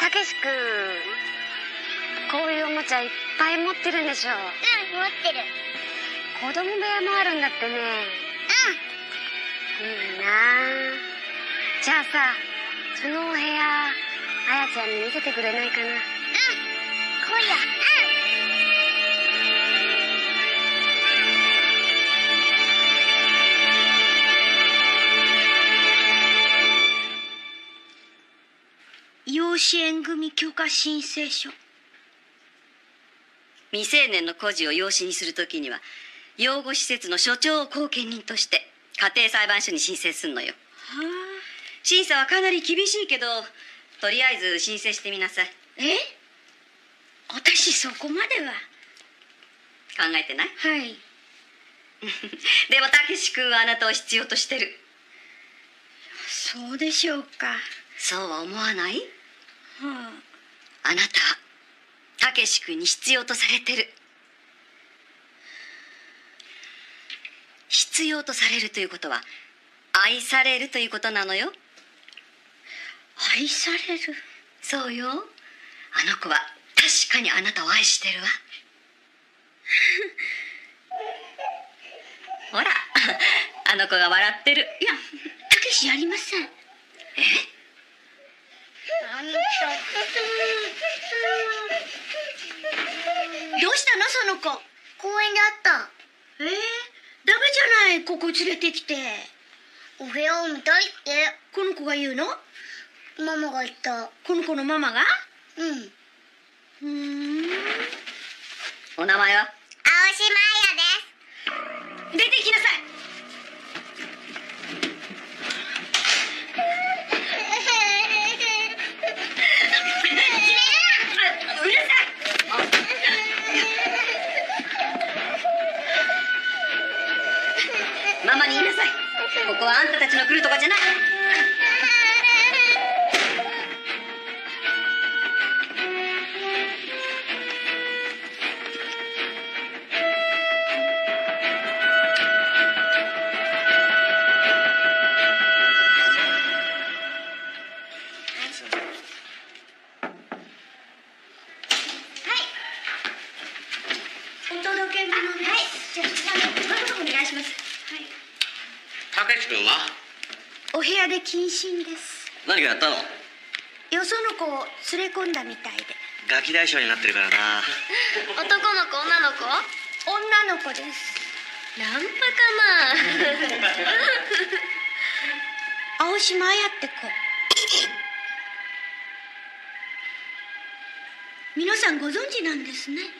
たけし君こういうおもちゃいっぱい持ってるんでしょ？
うん持ってる。
子供部屋もあるんだってね。うんいいなあ。じゃあさそのお部屋あやちゃんに見せてくれないかな？うん
来いよ。
養子縁組許可申請書。
未成年の孤児を養子にするときには養護施設の所長後見人として家庭裁判所に申請すんのよ。はあ、審査はかなり厳しいけどとりあえず申請してみなさい。
え？私そこまでは。
考えてない？
はい。
でもたけし君はあなたを必要としてる。
そうでしょうか。
そうは思わない？
は
あ、あなたたけし君に必要とされてる。必要とされるということは愛されるということなのよ。
愛される？
そうよ。あの子は確かにあなたを愛してるわ。ほらあの子が笑ってる。
いやたけしやりません。え？
あの
どうしたのその子？
公園で会った。
えー、ダメじゃない、ここ連れてきて。
お部屋を見たいって。
この子が言うの？
ママが言った。
この子のママが？
うん。
うーん。
お名前は？
青島彩です。
出てきなさい。
ママに言いなさい。ここはあんたたちの来るとこじゃない。
お届け物です。はい、じゃあこちらのお願いします。はい。
たけし君は？
お部屋で謹慎です。
何かやったの？
よその子を連れ込んだみたいで。
ガキ大将になってるからな。
男の子女の子？
女の子です。
ナンパかな。
青島彩って子。皆さんご存知なんですね。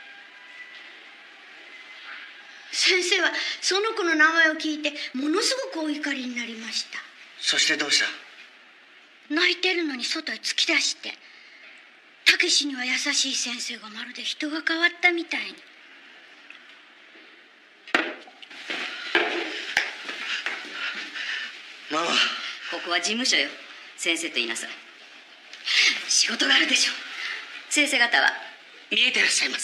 先生はその子の名前を聞いてものすごくお怒りになりました。
そしてどうした？
泣いてるのに外へ突き出して、たけしには優しい先生がまるで人が変わったみたいに。
ママ。
ここは事務所よ。先生と言いなさい。仕事があるでしょ。先生方は見えてらっしゃいます。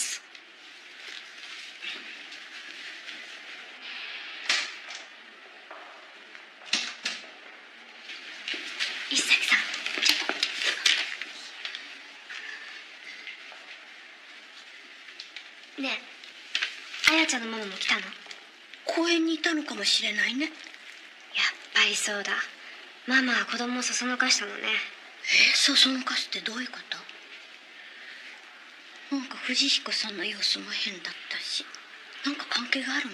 石崎さん、
ねえ、あやちゃんのママも来たの？
公園にいたのかもしれないね。
やっぱりそうだ。ママは子供をそそのかしたのね。
え、そそのかすってどういうこと？なんか藤彦さんの様子も変だったし、なんか関係があるの？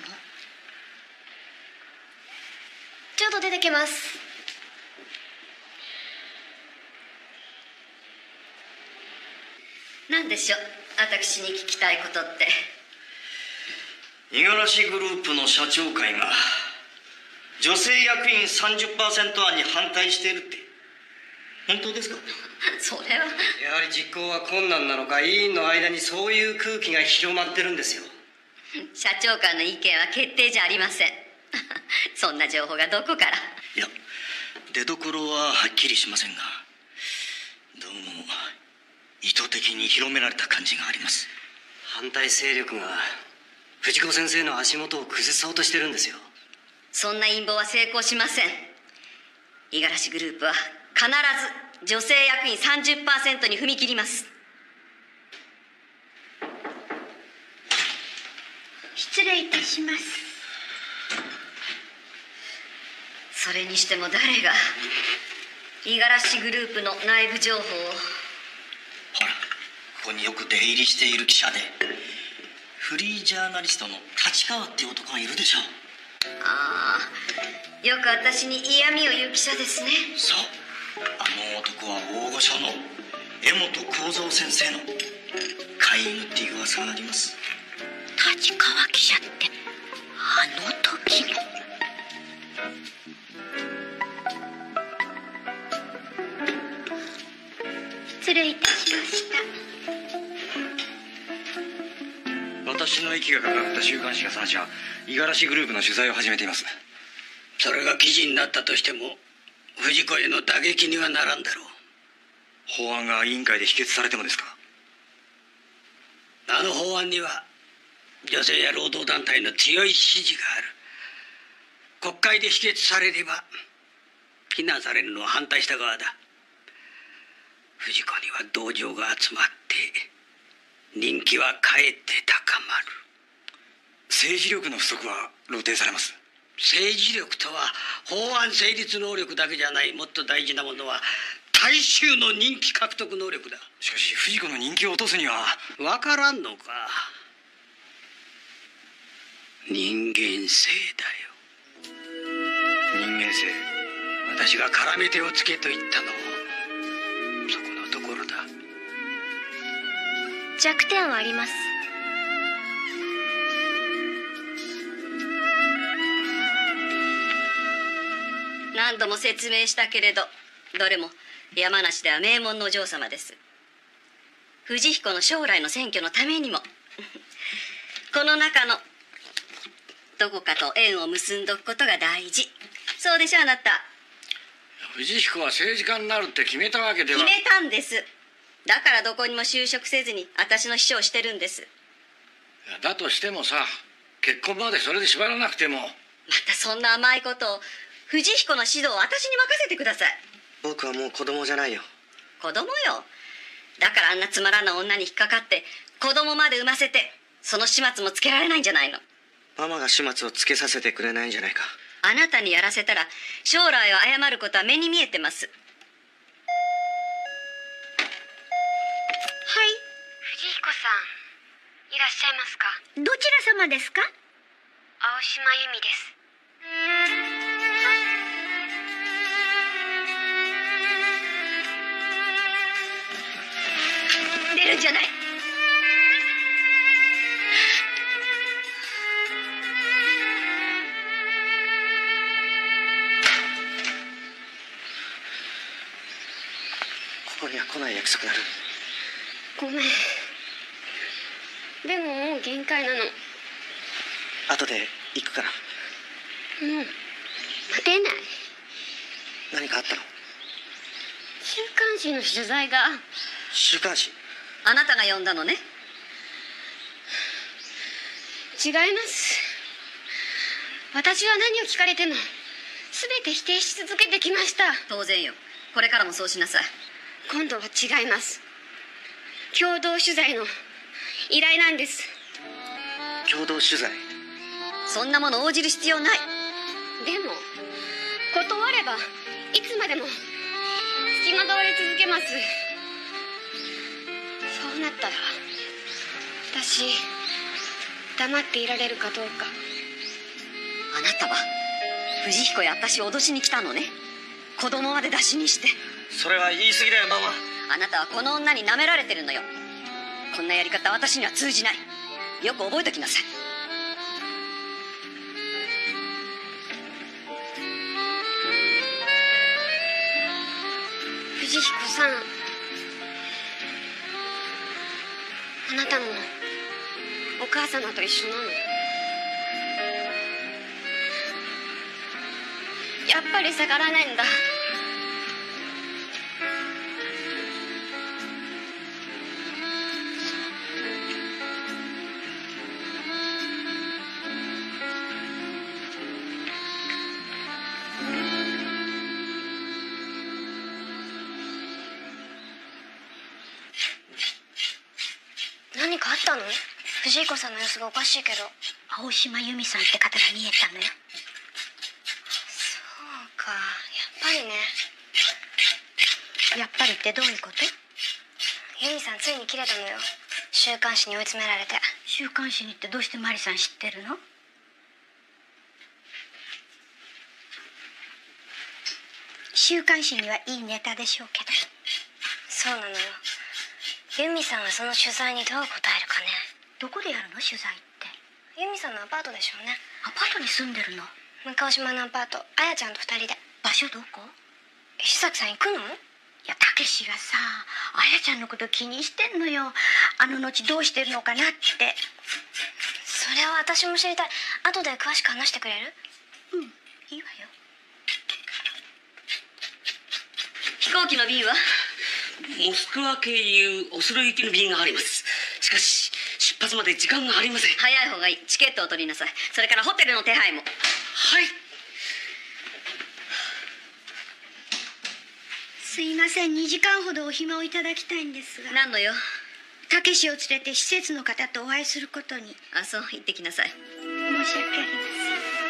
ちょっと出てきます。
何でしょう、私に聞きたいことって。
五十嵐グループの社長会が女性役員 さんじゅっパーセント 案に反対しているって、本当ですか？
それは
やはり実行は困難なのか、委員の間にそういう空気が広まってるんですよ。
社長官の意見は決定じゃありません。そんな情報がどこから？
いや、出どころははっきりしませんが、どうも意図的に広められた感じがあります。
反対勢力が藤子先生の足元を崩そうとしてるんですよ。
そんな陰謀は成功しません。五十嵐グループは必ず女性役員 さんじゅっパーセント に踏み切ります。
失礼いたします。
それにしても誰が五十嵐グループの内部情報を。
ほら、ここによく出入りしている記者でフリージャーナリストの立川っていう男がいるでしょ。
ああ、よく私に嫌味を言う記者ですね。
そう、あの男は大御所の江本幸三先生の飼い犬っていう噂があります。
立川記者ってあの時の。失礼いたしました。
私の息がかかった週刊誌がさん社は五十嵐グループの取材を始めています。
それが記事になったとしても藤子への打撃にはならんだろう。
法案が委員会で否決されてもですか？
あの法案には女性や労働団体の強い支持がある。国会で否決されれば非難されるのは反対した側だ。藤子には同情が集まって人気はかえって高まる。
政治力の不足は露呈されます。
政治力とは法案成立能力だけじゃない。もっと大事なものは大衆の人気獲得能力だ。
しかし藤子の人気を落とすには。
分からんのか。人間性だよ。
人間性。
私が絡め手をつけと言ったのもそこのところだ。
弱点はあります。
何度も説明したけれど、どれも山梨では名門のお嬢様です。藤彦の将来の選挙のためにもこの中のどこかと縁を結んどくことが大事。そうでしょあなた。
藤彦は政治家になるって決めたわけでは。
決めたんです。だからどこにも就職せずに私の秘書をしてるんです。
だとしてもさ、結婚までそれで縛らなくても。ま
たそんな甘いことを。藤彦の指導を私に任せてください。
僕はもう子供じゃないよ。
子供よ。だからあんなつまらない女に引っかかって子供まで産ませて、その始末もつけられないんじゃないの。
ママが始末をつけさせてくれないんじゃないか。
あなたにやらせたら将来を誤ることは目に見えてます。
はい。
藤彦さんいらっしゃいますか？
どちら様ですか？
青島由美です。
出るんじゃない。
ここには来ない約束がある。
ごめん。でももう限界なの。
後で行くから。
もう待てない。
何かあったの？
週刊誌の取材が。
週刊誌？
あなたが呼んだのね。
違います。私は何を聞かれても全て否定し続けてきました。
当然よ。これからもそうしなさい。
今度は違います。共同取材の依頼なんです。
共同取材？
そんなもの応じる必要ない。
でも断ればいつまでも付きまとわれ続けます。そうなったら私黙っていられるかどうか。
あなたは藤彦や私を脅しに来たのね。子供まで出しにして。
それは言い過ぎだよママ。
あなたはこの女に舐められてるのよ。こんなやり方私には通じない。よく覚えときなさい。
藤彦さん、あなたもお母様と一緒なの。やっぱり逆らえないんだ。 何かあったの？藤彦さんの様子がおかしいけど。
青島由美さんって方が見えたのよ。
そうか、やっぱりね。
やっぱりってどういうこと？
由美さんついに切れたのよ。週刊誌に追い詰められて。
週刊誌にってどうしてマリさん知ってるの？週刊誌にはいいネタでしょうけど。
そうなのよ。由美さんはその取材にどう答えるかね。
どこでやるの、取材って？
由美さんのアパートでしょうね。
アパートに住んでるの？
向島のアパート、あやちゃんと二人で。
場所どこ？
石崎さん行くの？
いや、たけしがさ、あやちゃんのこと気にしてんのよ。あの後どうしてるのかなって。
それは私も知りたい。後で詳しく話してくれる？
うん、いいわよ。
飛行機の便は？
モスクワ経由オスロ行きの便があります。しかし出発まで時間がありません。
早い方がいい。チケットを取りなさい。それからホテルの手配も。
はい。
すいません、にじかんほどお暇をいただきたいんですが。
何のよ？
たけしを連れて施設の方とお会いすることに。
あ、そう、行ってきなさい。
申し訳ありません。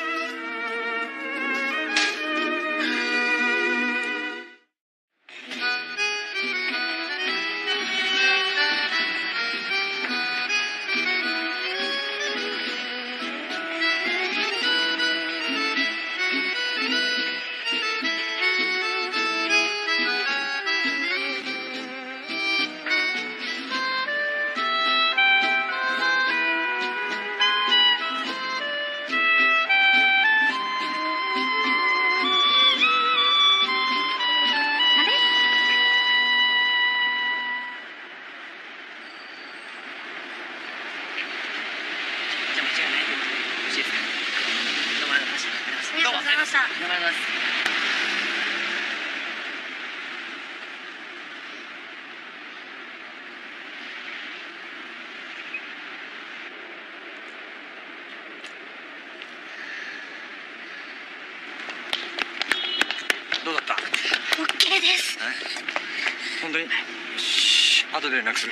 どうだった？
OK です。
本当に？よし、後で連絡する。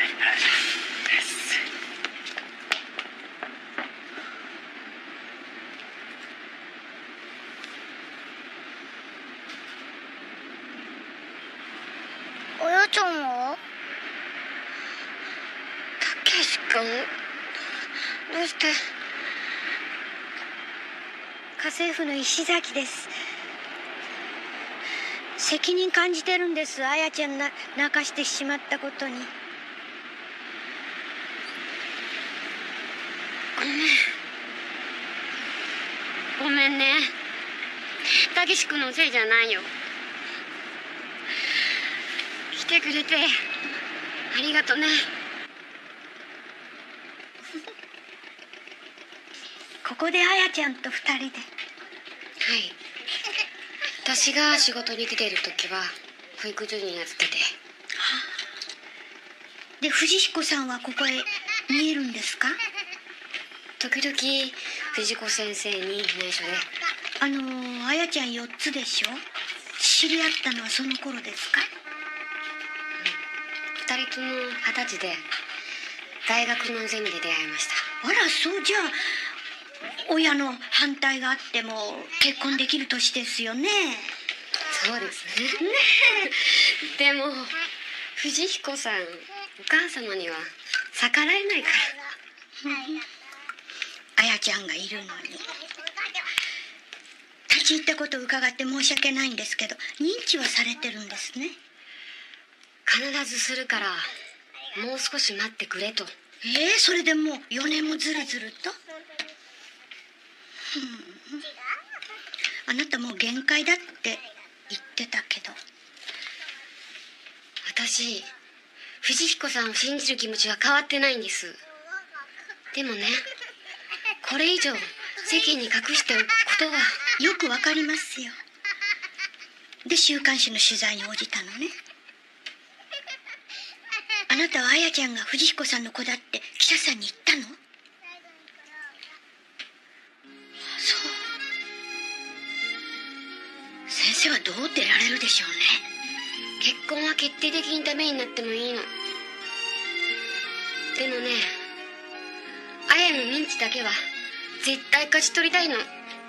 おやちゃんは？
たけし君、どうして？
家政婦の石崎です。責任感じてるんです。あやちゃんな泣かしてしまったことに。
ごめん。ごめんね。たけし君のせいじゃないよ。来てくれてありがとね。
ここであやちゃんと二人で。
はい。私が仕事に来ている時は保育所に預けて。
で、藤彦さんはここへ見えるんですか？
時々藤子先生に内緒で。
あのあやちゃんよっつでしょ？知り合ったのはその頃ですか？
二人とも二十歳で大学のゼミで出会いました。
あら、そうじゃあ親の反対があっても結婚できる年ですよね。
そうですね。でも藤彦さん、お母様には逆らえないから。
あやちゃんがいるのに。立ち入ったことを伺って申し訳ないんですけど、認知はされてるんですね。
必ずするからもう少し待ってくれと。
えー、それでもうよねんもずるずると。あなたもう限界だって言ってたけど。
私、藤彦さんを信じる気持ちは変わってないんです。でもね、これ以上世間に隠しておくことは。
よくわかりますよ。で、週刊誌の取材に応じたのね。あなたはあやちゃんが藤彦さんの子だって記者さんに言ったの？そう。先生はどう出られるでしょうね。
結婚は決定的にダメになってもいいの。 でもね、あやの認知だけは絶対勝ち取りたいの。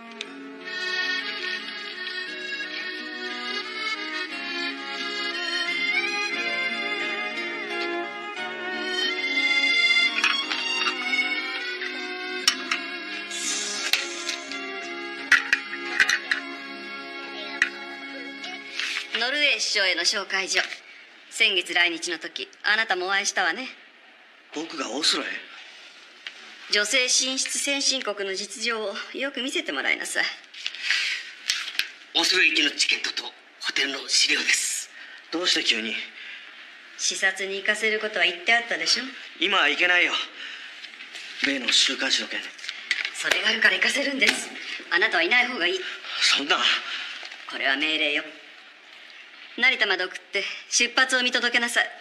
ノルウェー首相への紹介状、先月来日の時あなたもお会いしたわね。
僕がオスロへ？
女性進出先進国の実情をよく見せてもらいなさい。
オスロ行きのチケットとホテルの資料です。どうして急に？
視察に行かせることは言ってあったでしょ。
今は行けないよ。例の週刊誌の件。
それがあるから行かせるんです。あなたはいない方がいい。
そんな。
これは命令よ。成田まで送って出発を見届けなさい。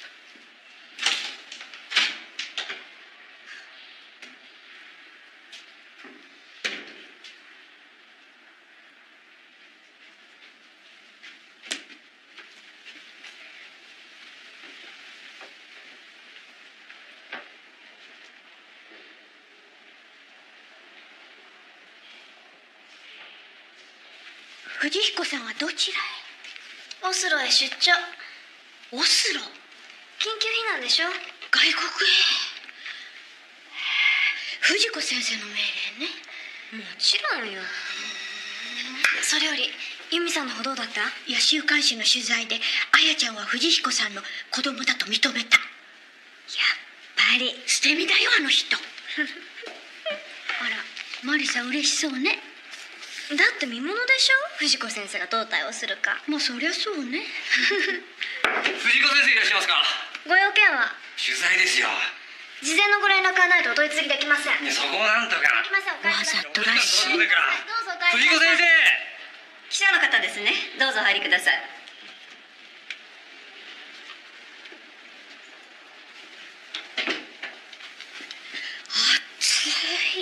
藤彦さんはどちらへ？
オスロへ出張。
オスロ？
緊急避難でしょ。
外国へ。藤子先生の命令ね。
もちろんよ。それより由美さんの方どうだった？
いや、週刊誌の取材であやちゃんは藤彦さんの子供だと認めた。やっぱり捨て身だよ、あの人。あら、マリさん嬉しそうね。
だって見ものでしょ、藤子先生がどう対応するか。
まあそりゃそうね。
藤子先生いらっしゃいますか？
ご用件は？
取材ですよ。
事前のご連絡がないとお取り次ぎできません。
いや、そこをなんとか。
できません。お帰り
わ
ください。
ざとらしい。
どうぞお帰り
藤子先生。
記者の方ですね。どうぞお入りください。
暑い。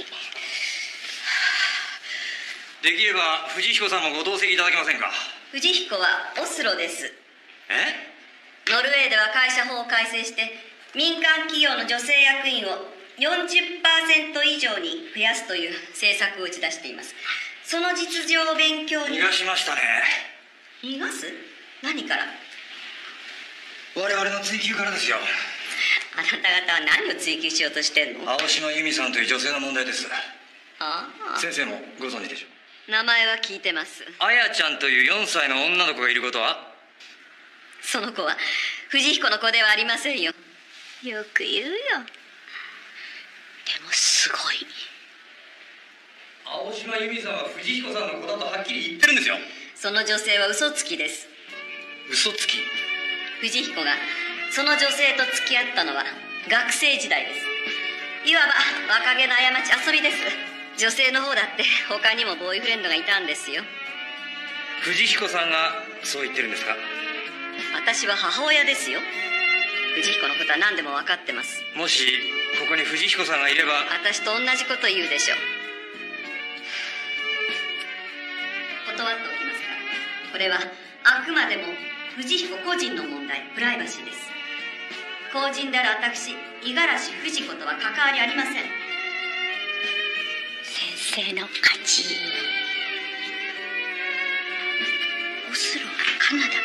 できれば藤彦さんもご同席いただけませんか？
藤彦はオスロです。
え？
ノルウェーでは会社法を改正して民間企業の女性役員を よんじゅっパーセント 以上に増やすという政策を打ち出しています。その実情を勉強に。
逃がしましたね。
逃がす？何から？
我々の追求からですよ。
あなた方は何を追求しようとしてんの？
青島由美さんという女性の問題です。
ああ。
先生もご存知でしょう。
名前は聞いてます。
あやちゃんというよんさいの女の子がいることは？
その子は藤彦の子ではありませんよ。
よく言うよ。でもすごい。
青島由美さんは藤彦さんの子だとはっきり言ってるんですよ。
その女性は嘘つきです。
嘘つき？
藤彦がその女性と付き合ったのは学生時代です。いわば若気の過ち、遊びです。女性の方だって他にもボーイフレンドがいたんですよ。
藤彦さんがそう言ってるんですか？
私は母親ですよ。藤彦のことは何でも分かってます。
もしここに藤彦さんがいれば。
私と同じこと言うでしょう。断っておきますが、これはあくまでも藤彦個人の問題、プライバシーです。公人である私五十嵐藤子とは関わりありません。
先生の勝ち。オスロはカナダかな。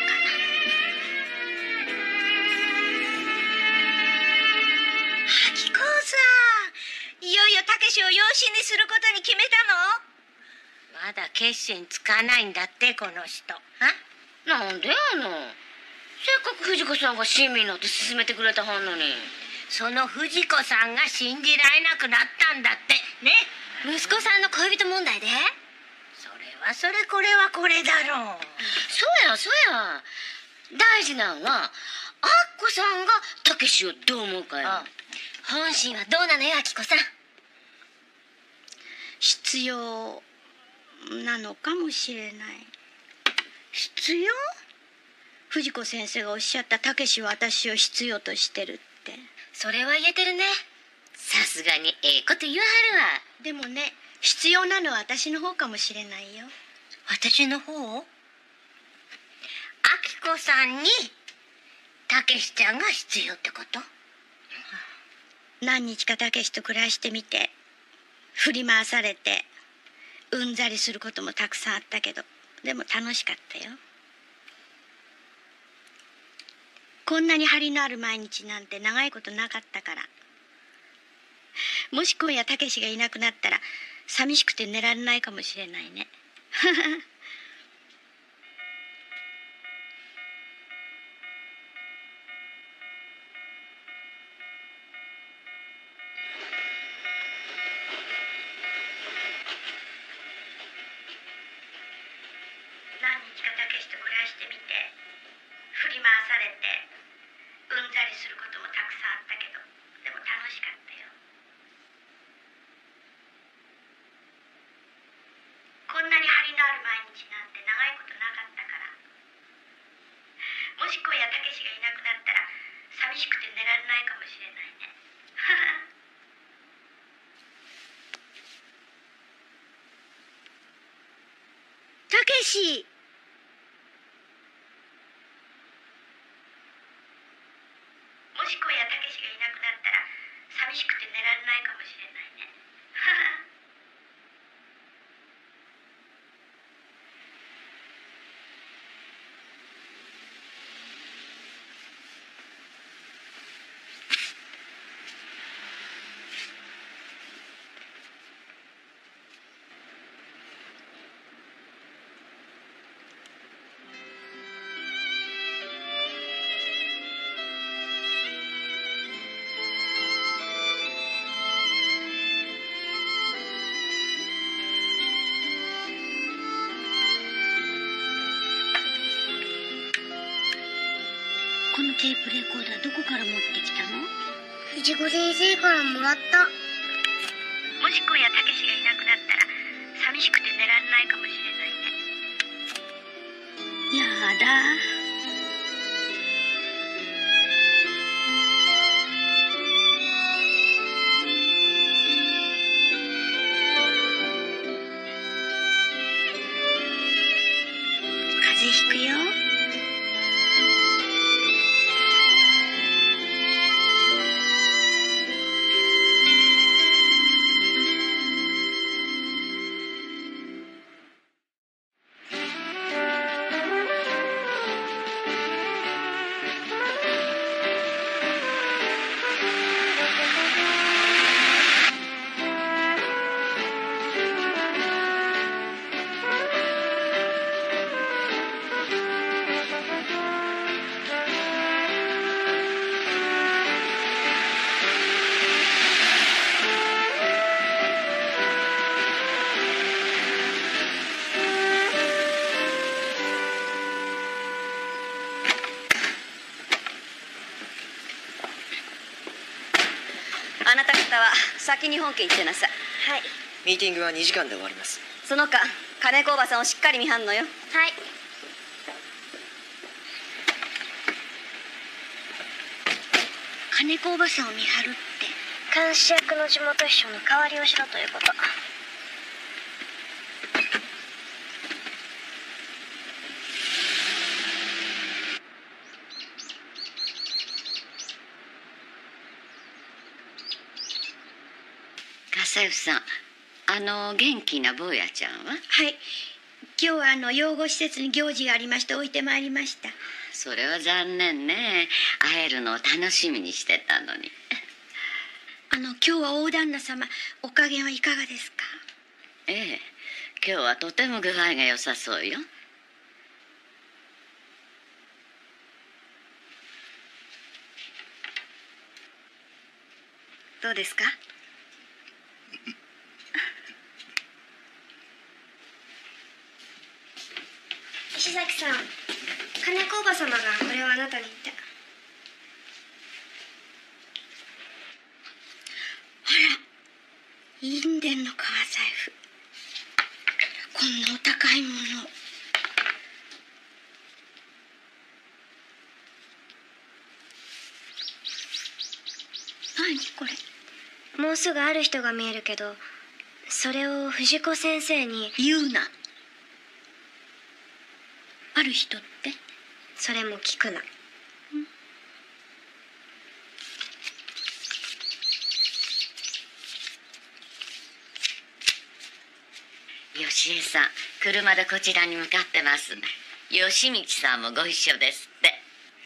秋子さん、いよいよたけしを養子にすることに決めたの？
まだ決心つかないんだって、この人。なんでやの。せっかく藤子さんが親身になって勧めてくれたはんのに。その藤子さんが信じられなくなったんだってね。
息子さんの恋人問題で？
それはそれ、これはこれだろう。そうやそうや。大事なんはアッコさんがたけしをどう思うかや。
本心はどうなのよ、あきこさん。
必要なのかもしれない。必要？藤子先生がおっしゃったたけしは私を必要としてるって。
それは言えてるね。
さすがにええこと言わはるわ。でもね、必要なのは私の方かもしれないよ。
私の方？あきこさんにたけしちゃんが必要ってこと？
何日かたけしと暮らしてみて、振り回されてうんざりすることもたくさんあったけど、でも楽しかったよ。こんなに張りのある毎日なんて長いことなかったから。もし今夜たけしがいなくなったら寂しくて寝られないかもしれないね。何日かたけしと暮らしてみて、振り回されてうんざりすることもたくさんあったけど、でも楽しかったよ。こんなに張りのある毎日なんて長いことなかったから。もし今夜たけしがいなくなったら寂しくて寝られないかもしれないね。たけし、もし今夜たけしがいなくなったら寂しくて寝られないかもしれないね。このテープレコーダーどこから持ってきたの？
藤子先生からもらった。
もし今夜たけしがいなくなったら寂しくて寝られないかもしれないね。やだ。風邪ひくよ。
あなた方は先に本家行ってなさい。
はい。ミーティングはにじかんで終わります。
その間金子おばさんをしっかり見張んのよ。
はい。
金子おばさんを見張るって
監視役の地元秘書の代わりをしろということ。
笠吉さん、あの元気な坊やちゃんは？
はい、今日はあの養護施設に行事がありまして置いてまいりました。
それは残念ね。会えるのを楽しみにしてたのに。
あの今日は大旦那様、お加減はいかがですか？
ええ、今日はとても具合が良さそうよ。どうですか？
石崎さん、金子おば様がこれをあなたに言った。
あら、印伝の革財布、こんなお高いもの。何これ？
もうすぐある人が見えるけど、それを藤子先生に。
言うな。ある人って？
それも聞くな。
しえさん、車でこちらに向かってます。吉道さんもご一緒ですって。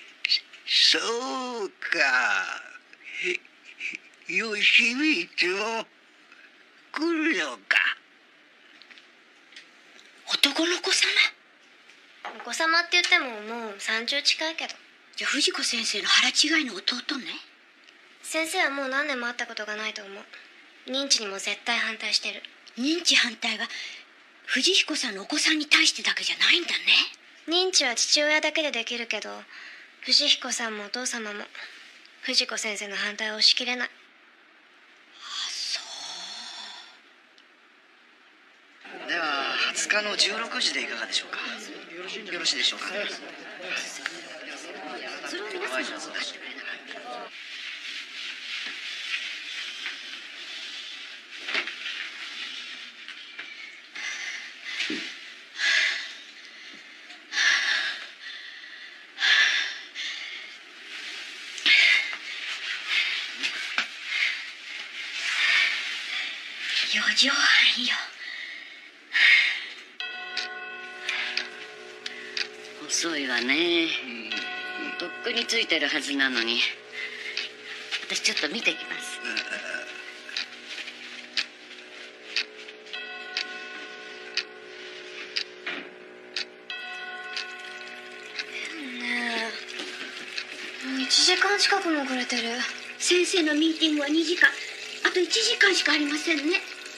そうか。吉光も来るのか。
男の子様？
お子様って言ってももうさんじゅう近いけど。
じゃあ藤子先生の腹違いの弟ね。
先生はもう何年も会ったことがないと思う。認知にも絶対反対してる。
認知反対は藤彦さんのお子さんに対してだけじゃないんだね。
認知は父親だけでできるけど、藤彦さんもお父様も藤子先生の反対を押し切れない。
でははつかのじゅうろくじでいかがでしょうか。よろしいでしょうか。
それを皆さんに出してくれない。
四畳半よ。
遅いわね。とっくについてるはずなのに。私ちょっと見てきます。
ねえ、もういちじかん近くも遅れてる。
先生のミーティングはにじかん、あといちじかんしかありませんね。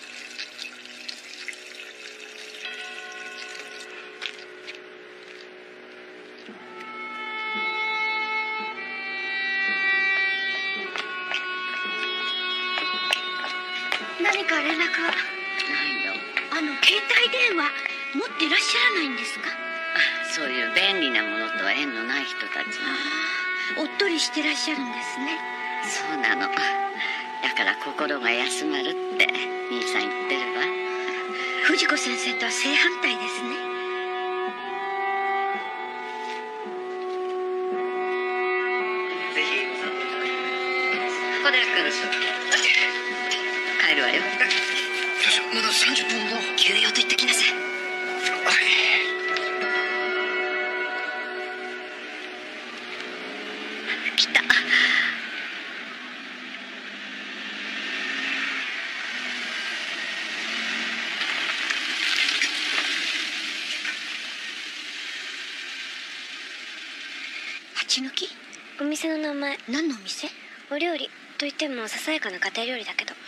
何か連絡は？ないの。あの携帯電話持っていらっしゃらないんですか？
あ、そういう便利なものとは縁のない人たち
な。おっとりしてらっしゃるんですね。
そうなの。だから心が休まるって兄さん言ってるわ。
藤子先生とは正反対ですね。
ぜひご参考いただき小寺君、帰るわよ。
まださんじゅっぷんほど。
休養と言ってきなさい。
はい。
来た。
鉢抜き？
お店の名前。
何のお店？
お料理といってもささやかな家庭料理だけど。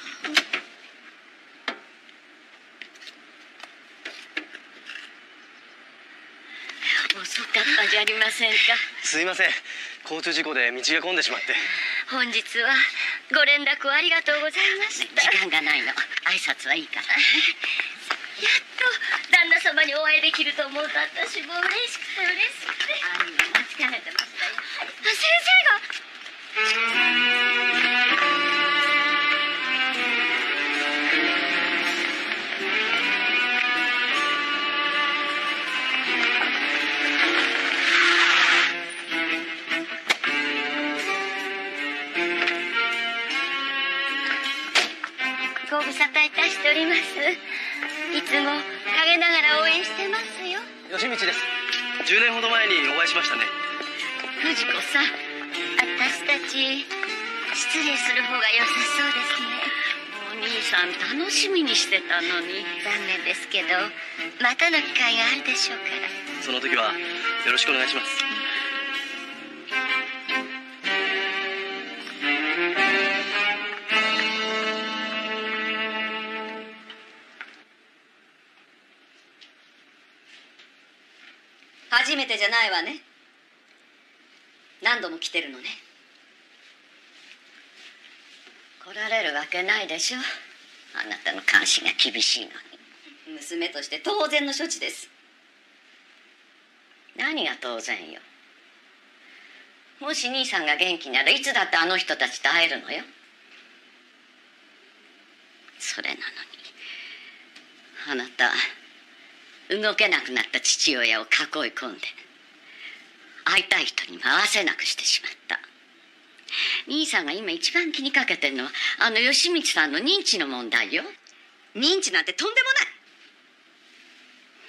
遅かったじゃありませんか。
すいません、交通事故で道が混んでしまって。
本日はご連絡をありがとうございました。時間がないの。挨拶はいいからね。やっと旦那様にお会いできると思うと私も嬉しくて嬉しくて。あんな待ちかねてましたよ。
先生が。
ご無沙汰いたしております。いつも陰ながら応援してますよ。
吉道です。じゅうねんほど前にお会いしましたね。
藤子さん、私たち失礼する方が良さそうですね。お兄さん楽しみにしてたのに。残念ですけどまたの機会があるでしょうから。
その時はよろしくお願いします。
初めてじゃないわね。何度も来てるのね。
来られるわけないでしょ。あなたの監視が厳しいのに。
娘として当然の処置です。
何が当然よ。もし兄さんが元気ならいつだってあの人たちと会えるのよ。それなのにあなた動けなくなった父親を囲い込んで会いたい人にも会わせなくしてしまった。兄さんが今一番気にかけてるのはあの吉光さんの認知の問題よ。
認知なんてとんでもない。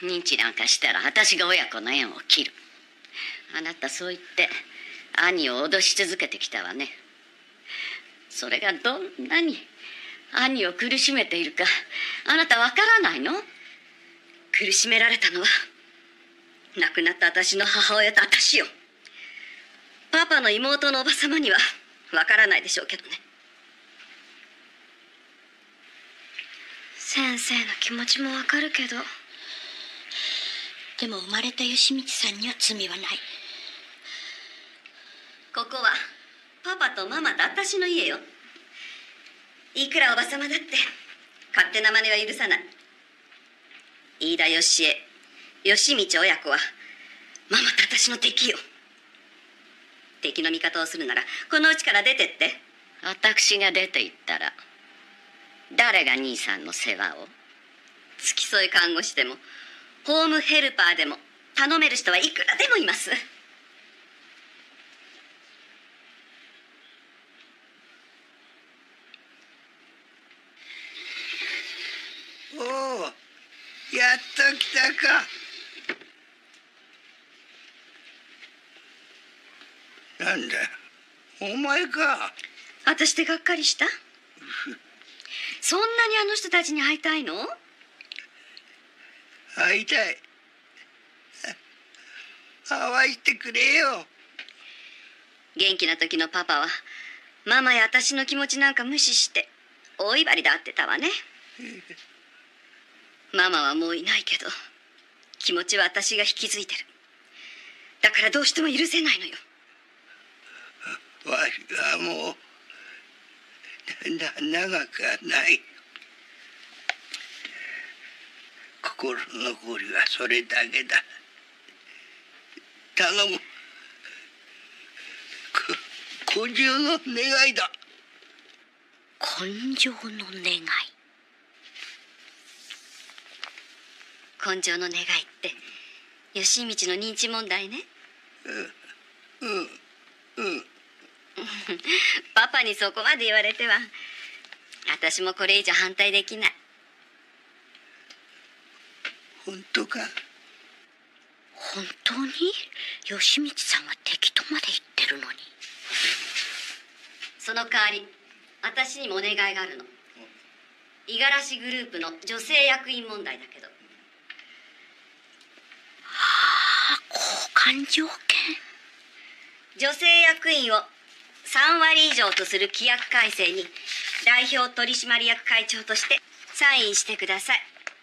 認知なんかしたら私が親子の縁を切る。あなたそう言って兄を脅し続けてきたわね。それがどんなに兄を苦しめているかあなたわからないの？
苦しめられたのは亡くなった私の母親と私よ。パパの妹のおばさまにはわからないでしょうけどね。
先生の気持ちもわかるけど、
でも生まれた吉光さんには罪はない。
ここはパパとママと私の家よ。いくらおばさまだって勝手な真似は許さない。飯田義恵、吉道親子はママと私の敵よ。敵の味方をするならこの家から出てって。
私が出て行ったら誰が兄さんの世話を？
付き添い看護師でもホームヘルパーでも頼める人はいくらでもいます。
おお、やっと来たか。なんだ、お前か。
私でがっかりした？そんなにあの人たちに会いたいの？
会いたい。会わしてくれよ。
元気な時のパパはママや私の気持ちなんか無視して大威張りで会ってたわね。ママはもういないけど気持ちは私が引き継いでる。だからどうしても許せないのよ。
わしはもうな長くはない。心残りはそれだけだ。頼む。こ根性の願いだ。
根性の願い。
根性の願いって吉道の認知問題ね。
うんうんうん。
パパにそこまで言われては私もこれ以上反対できない。
本当か？
本当に吉光さんは敵とまで言ってるのに。
その代わり私にもお願いがあるの。五十嵐グループの女性役員問題だけど。
はあ、交換条件。
女性役員をさんわり以上とする規約改正に代表取締役会長としてサインしてください。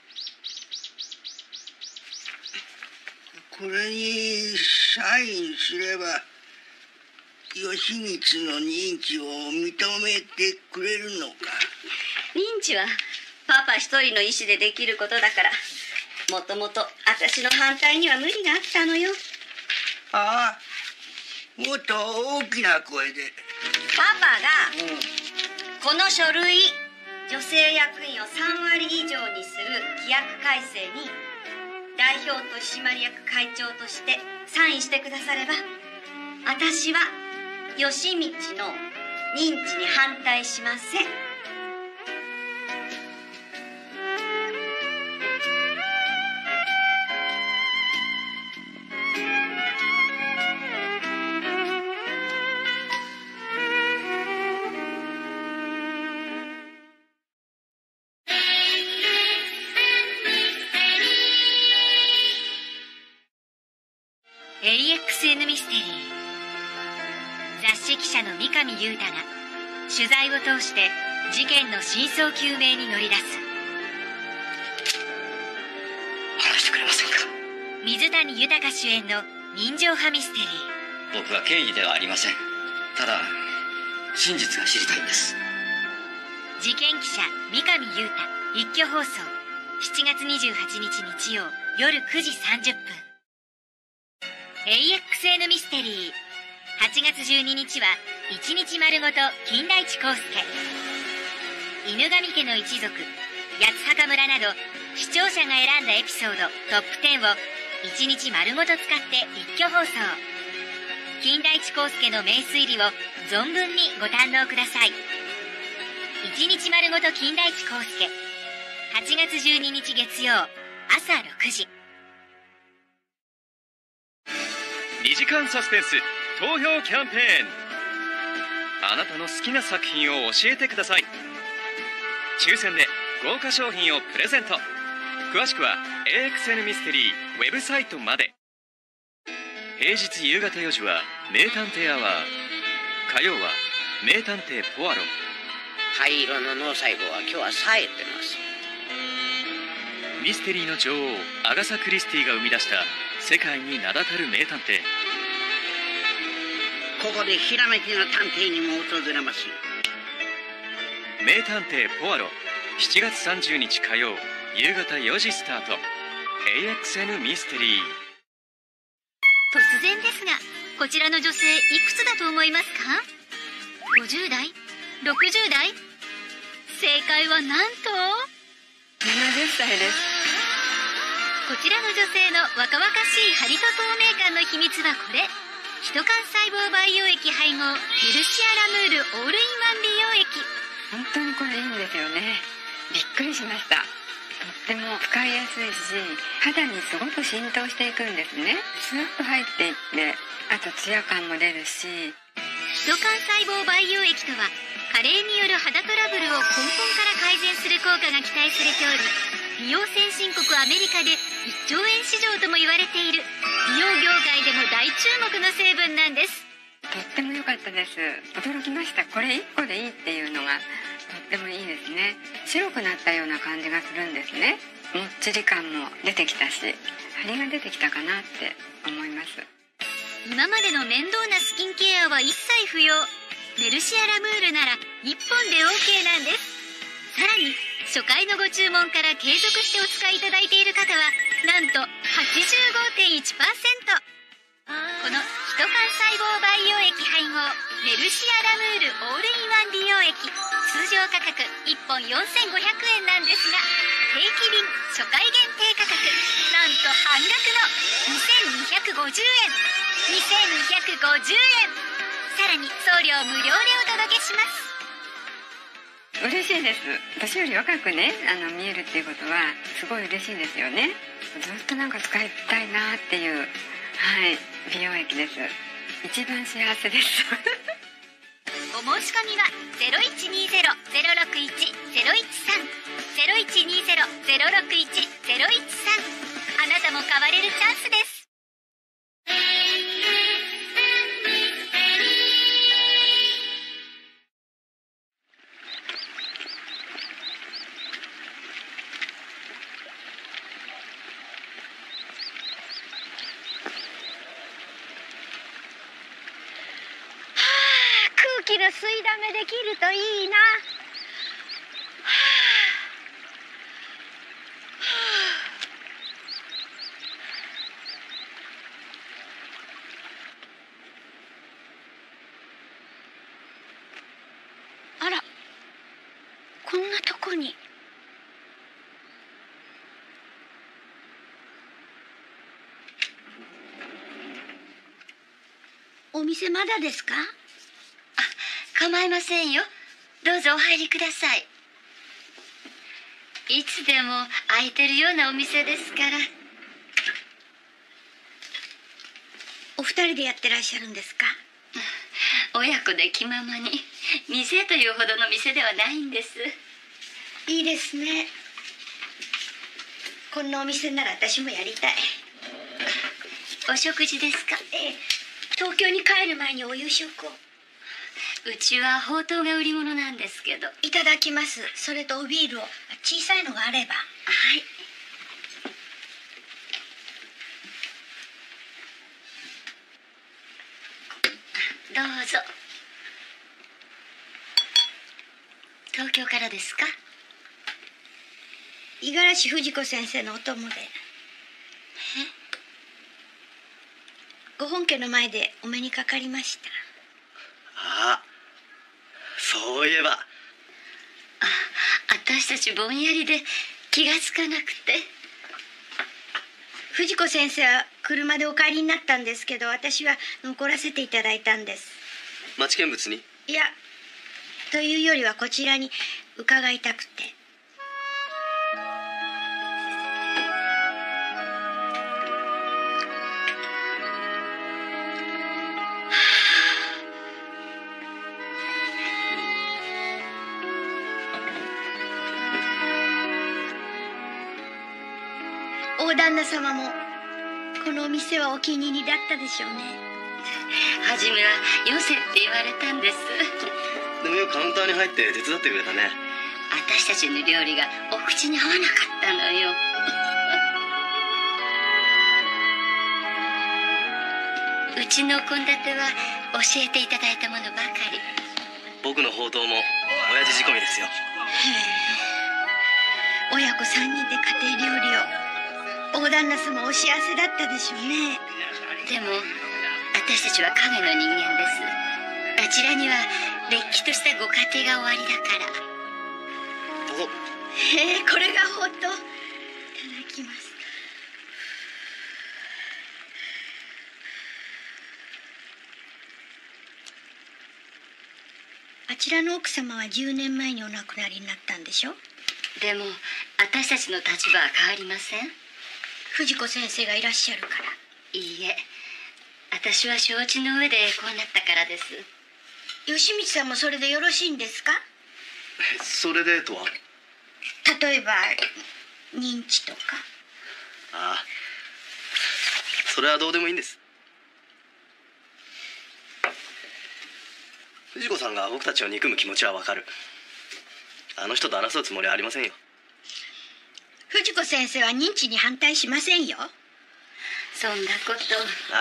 これにサインすれば吉光の認知を認めてくれるのか？
認知はパパ一人の意思でできることだから、もともと私の反対には無理があったのよ。
ああ、もっと大きな声で。
パパが、うん、この書類女性役員をさんわり以上にする規約改正に代表取締役会長としてサインしてくだされば、私は吉道の認知に反対しません。
エーエックスエヌ ミステリー。雑誌記者の三上雄太が取材を通して事件の真相究明に乗り出す。
話してくれませんか？
水谷豊主演の人情派ミステリー。
僕は刑事ではありません。ただ真実が知りたいんです。
事件記者三上雄太一挙放送しちがつにじゅうはちにち日曜夜くじさんじゅっぷん。エーエックスエヌ ミステリー。はちがつじゅうににちはいちにち丸ごと金田一耕助、犬神家の一族、八つ墓村など視聴者が選んだエピソードトップじゅうをいちにち丸ごと使って一挙放送。金田一耕助の名推理を存分にご堪能ください。いちにち丸ごと金田一耕助、はちがつじゅうににち月曜朝ろくじ
にじかんサスペンス投票キャンペーン。あなたの好きな作品を教えてください。抽選で豪華商品をプレゼント。詳しくは エーエックスエヌ ミステリーウェブサイトまで。平日夕方よじは名探偵アワー、火曜は名探偵ポアロ。
灰色の脳細胞は今日は冴えてます。
ミステリーの女王アガサ・クリスティが生み出した世界に名だたる名探偵。
ここでひらめきの探偵にも訪れます。
名探偵ポアロ、しちがつさんじゅうにち火曜夕方よじスタート。 エーエックスエヌ ミステリー。
突然ですが、こちらの女性いくつだと思いますか？ごじゅうだい？ろくじゅうだい？正解はなんと
ななじゅっさいです。
こちらの女性の若々しい張りと透明感の秘密はこれ。ヒト幹細胞培養液配合メルシアラムールオールインワン美容液。
本当にこれいいんですよね。びっくりしました。とっても使いやすいし、肌にすごく浸透していくんですね。スーッと入っていって、あとツヤ感も出るし。
ヒト幹細胞培養液とは、加齢による肌トラブルを根本から改善する効果が期待されており、美容先進国アメリカでいっちょうえん市場とも言われている美容業界でも大注目の成分なんです。
とっても良かったです。驚きました。これいっこでいいっていうのがとってもいいですね。白くなったような感じがするんですね。もっちり感も出てきたし、張りが出てきたかなって思います。
今までの面倒なスキンケアは一切不要。メルシアラムールならいっぽんで オーケー なんです。さらに初回のご注文から継続してお使いいただいている方はなんと はちじゅうごてんいちパーセント。 このヒト幹細胞培養液配合メルシアラムールオールインワン美容液、通常価格いっぽんよんせんごひゃくえんなんですが、定期便初回限定価格なんと半額のにせんにひゃくごじゅうえん。にせんにひゃくごじゅうえん。さらに送料無料でお届けします。
嬉しいです。年より若くね、あの見えるっていうことはすごい嬉しいですよね。ずっとなんか使いたいなっていう、はい、美容液です。一番幸せです。
お申し込みはゼロいちにゼロ ゼロろくいち ゼロいちさん ゼロいちにゼロ ゼロろくいち ゼロいちさん。あなたも変われるチャンスです。
空気の吸いだめできるといいな。はあ、あら、こんなとこに。お店まだですか？
構いませんよ。どうぞお入りください。いつでも空いてるようなお店ですから。
お二人でやってらっしゃるんですか？
親子で気ままに。店というほどの店ではないんです。
いいですね。こんなお店なら私もやりたい。
お食事ですか？
ええ、東京に帰る前にお夕食を。
うちはほうとうが売り物なんですけど。
いただきます。それとおビールを小さいのがあれば。はい。
どうぞ。東京からですか？
五十嵐藤子先生のお供で。え？ご本家の前でお目にかかりました。
ああ、そういえば。あ、
私たちぼんやりで気がつかなくて。
藤子先生は車でお帰りになったんですけど、私は残らせていただいたんです。
町見物に？
いや、というよりはこちらに伺いたくて。
大旦那様もこのお店はお気に入りだったでしょうね。
初めはよせって言われたんです。
でもよくカウンターに入って手伝ってくれたね。
私たちの料理がお口に合わなかったのよ。うちの献立は教えていただいたものばかり。
僕のほうとうも親父仕込みですよ。へ
え、親子さんにんで家庭料理を。大旦那様お幸せだったでしょうね。
でも私たちは影の人間です。あちらにはれっきとしたご家庭がおありだから。
どうぞ。
へえ、これがほうとう。いただきます。あちらの奥様はじゅうねんまえにお亡くなりになったんでしょ。
でも私たちの立場は変わりません。
藤子先生がいらっしゃるから。
いいえ、私は承知の上でこうなったからです。
吉光さんもそれでよろしいんですか？
それでとは？
例えば認知とか。
ああ、それはどうでもいいんです。藤子さんが僕たちを憎む気持ちはわかる。あの人と争うつもりはありませんよ。
藤子先生は認知に反対しませんよ。
そんなこと。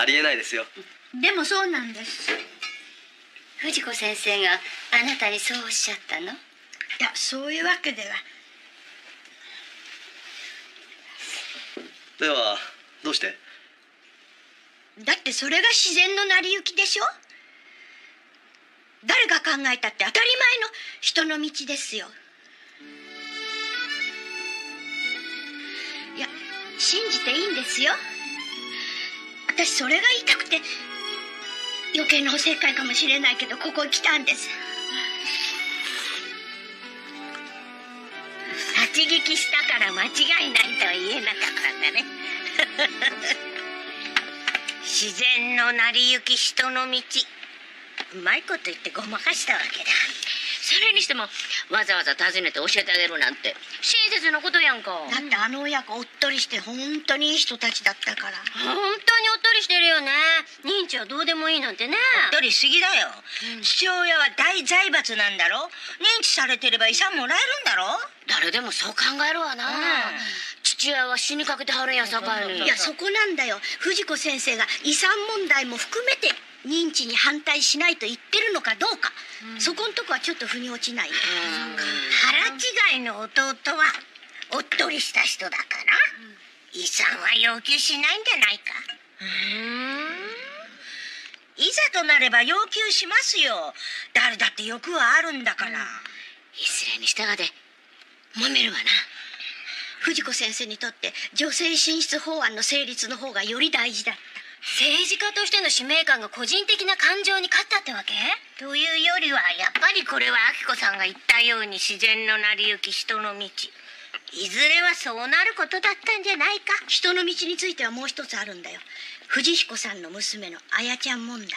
ありえないですよ。
でもそうなんです。
藤子先生があなたにそうおっしゃったの？い
や、そういうわけでは。
ではどうして？
だってそれが自然の成り行きでしょ。誰が考えたって当たり前の人の道ですよ。いや、信じていいんですよ。私それが言いたくて余計なおせっかいかもしれないけどここへ来たんです。
立ち聞きしたから間違いないとは言えなかったんだね。自然の成り行き人の道、うまいこと言ってごまかしたわけだ。
それにしてもわざわざ訪ねて教えてあげるなんて親切なことやんか。
だってあの親子おっとりして本当にいい人たちだったから。
本当におっとりしてるよね。認知はどうでもいいなんてね。おっとりしすぎだよ、うん、父親は大財閥なんだろ。認知されてれば遺産もらえるんだろ。
誰でもそう考えるわな、うん、父親は死にかけてはるんやさかいに。
いや、そこなんだよ。藤子先生が遺産問題も含めて認知に反対しないと言ってるのかどうか、うん、そこんとこはちょっと腑に落ちないよ。
腹違いの弟はおっとりした人だから、うん、遺産は要求しないんじゃないか。うーん、いざとなれば要求しますよ。誰だって欲はあるんだから、うん、い
ずれにしたがで揉めるわな。
藤子先生にとって女性進出法案の成立の方がより大事だった。
政治家としての使命感が個人的な感情に勝ったってわけ？というよりはやっぱりこれは明子さんが言ったように自然の成り行き人の道、いずれはそうなることだったんじゃないか。
人の道についてはもう一つあるんだよ。藤彦さんの娘のあやちゃん問題。あや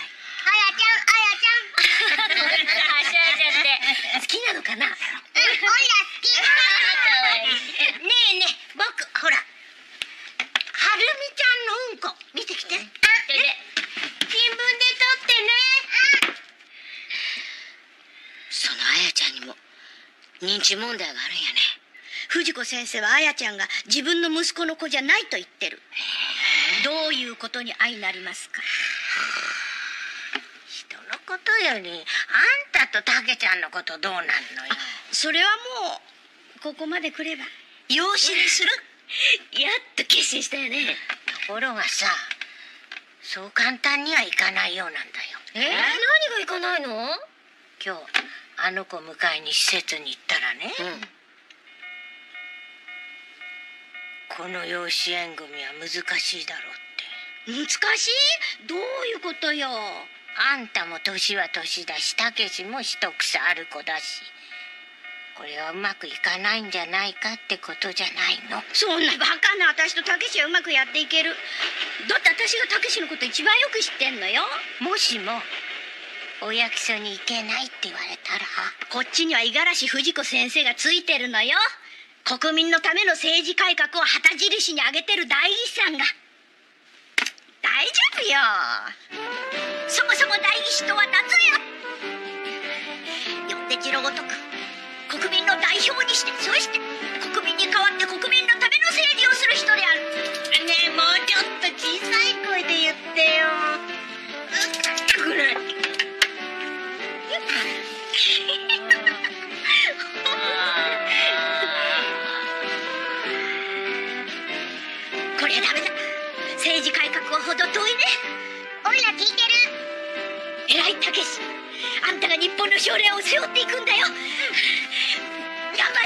ちゃん、あやちゃん。あやちゃんって好きなのかな？うん、おいら好き。ねえねえ、僕ほらはるみちゃんのうんこ見てきて。あ、ね、新聞で撮ってね。
そのあやちゃんにも認知問題があるんやね。
藤子先生はあやちゃんが自分の息子の子じゃないと言ってる。どういうことに相なりますか？
人のことよりあんたとたけちゃんのことどうなんのよ。
それはもうここまで来れば養子にする。
やっと決心したよね。ところがさ、そう簡単にはいかないようなんだよ。
えー、何がいかないの？
今日あの子迎えに施設に行ったらね、うん、この養子縁組は難しいだろうって。
難しい？どういうことよ。
あんたも年は年だし、たけしも一草ある子だし、これはうまくいかないんじゃないかってことじゃないの。
そんなバカな私とたけしはうまくやっていける。だって私がたけしのこと一番よく知ってんのよ。
もしもお役所に行けないって言われたら、
こっちには五十嵐藤子先生がついてるのよ。 国民のための政治改革を旗印に挙げてる代議士さんが。大丈夫よ。そもそも代議士とは何ぞや。よって字のごとく国民の代表にして、そして国民に代わって国民のための政治をする人である。ねえ、もうちょっと小さい声で言ってよ。これこりゃダメだ。政治改革はほど遠いね。
おいら聞いてる。
偉いたけし、あんたが日本の将来を背負っていくんだよ。頑張れ。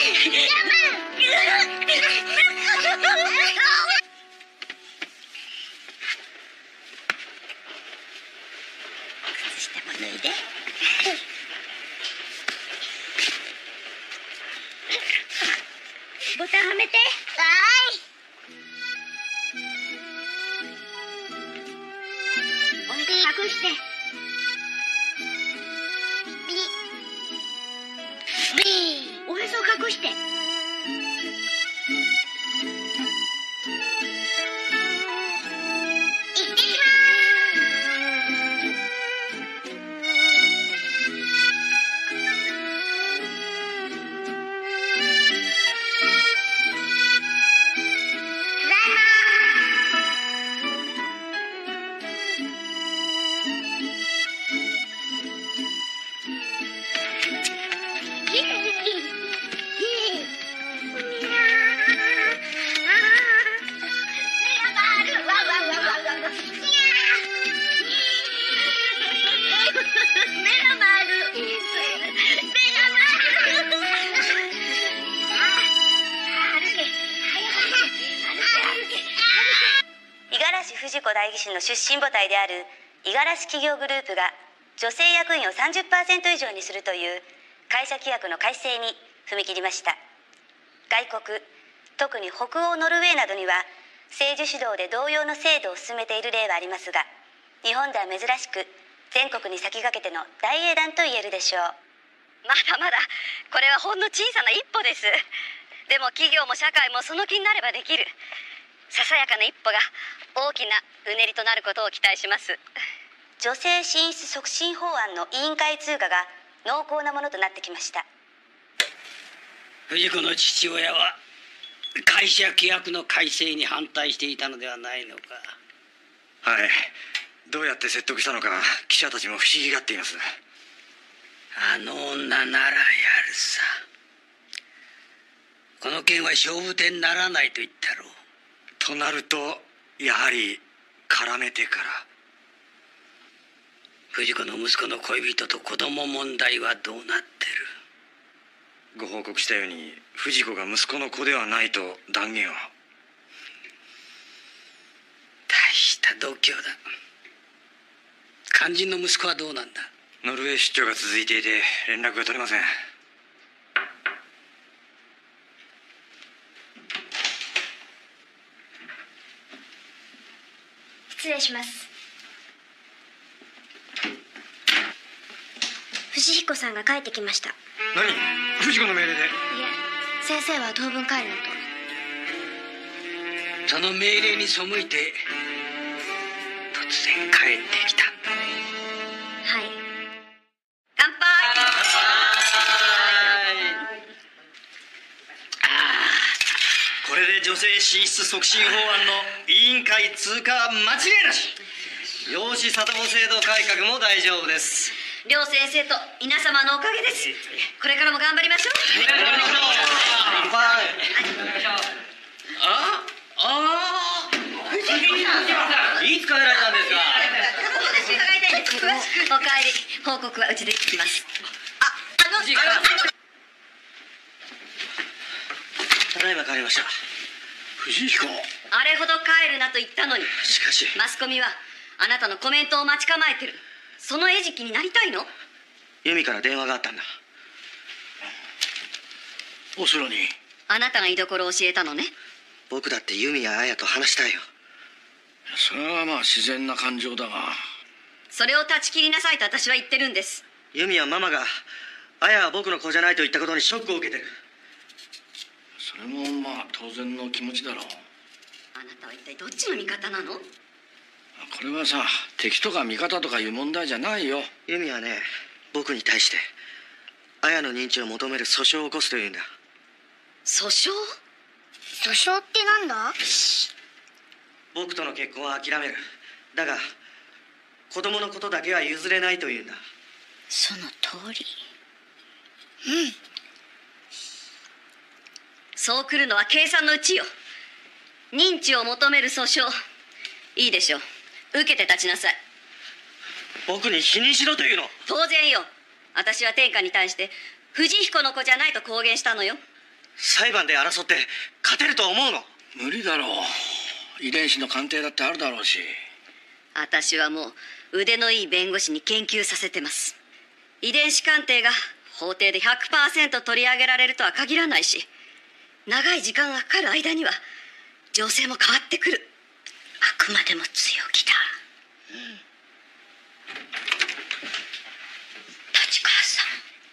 靴下も脱いで。ボタンはめて。はーい。隠して。ビリ。おへそを隠して。
代議士の出身母体である五十嵐企業グループが女性役員を さんじゅっパーセント 以上にするという会社規約の改正に踏み切りました。外国、特に北欧ノルウェーなどには政治主導で同様の制度を進めている例はありますが、日本では珍しく全国に先駆けての大英断と言えるでしょう。 まだまだこれはほんの小さな一歩です。でも企業も社会もその気になればできるささやかな一歩が大きなうねりとなることを期待します。女性進出促進法案の委員会通過が濃厚なものとなってきました。
藤子の父親は会社規約の改正に反対していたのではないのか。
はい、どうやって説得したのか記者たちも不思議がっています。
あの女ならやるさ。この件は勝負手にならないと言ったろう。
となるとやはり絡めてから。
藤子の息子の恋人と子供問題はどうなってる？
ご報告したように藤子が息子の子ではないと断言を。
大した度胸だ。肝心の息子はどうなんだ？
ノルウェー出張が続いていて連絡が取れません。
失礼します。藤彦さんが帰ってきました。
何？藤子の命令で？いえ、
先生は当分帰るのと。
その命令に背いて突然帰ってきた。
はい。
乾杯。
これで女性進出促進法案の委員会通過は間違いなし。養子里子制度改革も大丈夫です。
両先生と皆様のおかげです。これからも頑張りましょう。
頑張りましょう。あああ、いつ帰られたんですか？
お話伺いたいんですけども、お帰り報告はうちで聞きます。あ、あのあの
ただいま帰りました。
藤彦、
あれほど帰るなと言ったのに。
しかし
マスコミはあなたのコメントを待ち構えてる。その餌食になりたいの？
由美から電話があったんだ。
おそらに
あなたが居所を教えたのね。
僕だって由美や綾と話したいよ。
それはまあ自然な感情だが、
それを断ち切りなさいと私は言ってるんです。
由美はママが綾は僕の子じゃないと言ったことにショックを受けてる。
当然の気持ちだろう。
あなたは一体どっちの味方なの？
これはさ、敵とか味方とかいう問題じゃないよ。
由美はね、僕に対して綾の認知を求める訴訟を起こすというんだ。
訴訟？
訴訟ってなんだ？
僕との結婚は諦める。だが子供のことだけは譲れないというんだ。
その通り。
うん。
そう来るのは計算のうちよ。認知を求める訴訟、いいでしょう。受けて立ちなさい。
僕に否認しろというの？
当然よ。私は天下に対して藤彦の子じゃないと公言したのよ。
裁判で争って勝てると思うの？
無理だろう。遺伝子の鑑定だってあるだろうし。
私はもう腕のいい弁護士に研究させてます。遺伝子鑑定が法廷で ひゃくパーセント 取り上げられるとは限らないし、長い時間がかかる間には情勢も変わってくる。あくまでも強気だ。うん。立川さ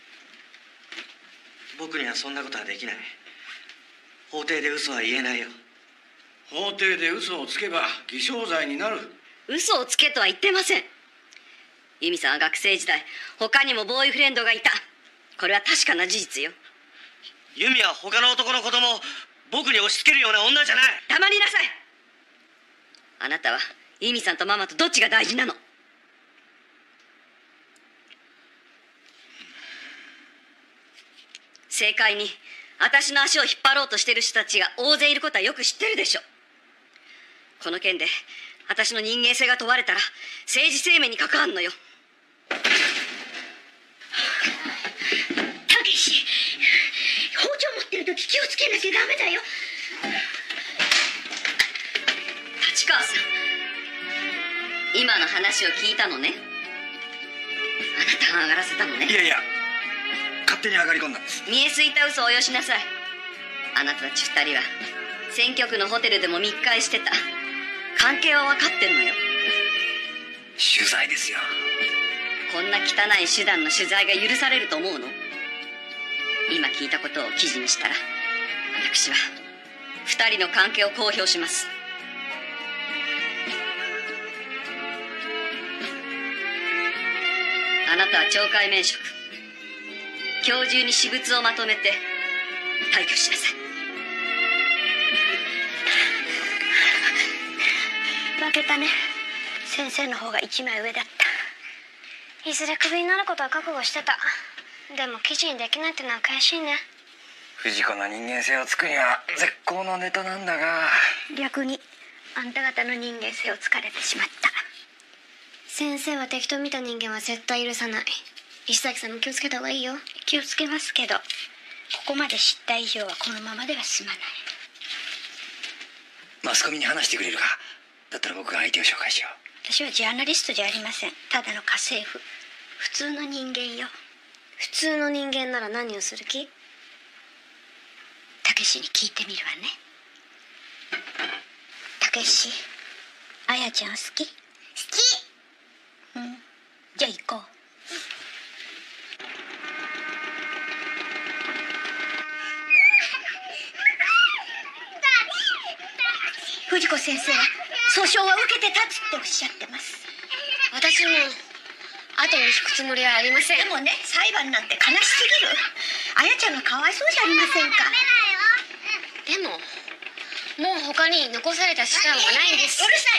ん。僕にはそんなことはできない。法廷で嘘は言えないよ。
法廷で嘘をつけば偽証罪になる。
嘘をつけとは言ってません。由美さんは学生時代他にもボーイフレンドがいた。これは確かな事実よ。
由美は他の男の子供を僕に押し付けるような女じゃない。
黙りなさい。あなたは由美さんとママとどっちが大事なの？政界に私の足を引っ張ろうとしている人たちが大勢いることはよく知ってるでしょ。この件で私の人間性が問われたら政治生命に関わるのよ。
たけし、包丁持ってるとき気をつけなきゃダメだよ。
立川さん、今の話を聞いたのね。あなたが上がらせたのね。
いやいや、勝手に上がり込んだんです。
見えすいた嘘をよしなさい。あなたたち二人は選挙区のホテルでも密会してた。関係は分かってんのよ。
取材ですよ。
こんな汚い手段の取材が許されると思うの？今聞いたことを記事にしたら私は二人の関係を公表します。あなたは懲戒免職。今日中に私物をまとめて退去しなさい。
負けたね。先生の方が一枚上だった。
いずれクビになることは覚悟してた。でも記事にできないってのは悔しいね。
藤子の人間性をつくには絶好のネタなんだが、
逆にあんた方の人間性を突かれてしまった。
先生は敵と見た人間は絶対許さない。石崎さんも気をつけた方がいいよ。
気をつけますけど、ここまで知った以上はこのままでは済まない。
マスコミに話してくれるか？だったら僕が相手を紹介しよ
う。私はジャーナリストじゃありません。ただの家政婦。普通の人間よ。
普通の人間なら何をする気？
たけしに聞いてみるわね。たけし、あやちゃん好き？好
き。
うん。じゃあ行こう。藤子先生は訴訟は受けて立つっておっしゃってます。
私も後に引くつもりはありません。
でもね、裁判なんて悲しすぎる。あやちゃんがかわいそうじゃありませんか。
でももう他に残された手段はないんです。
うるさ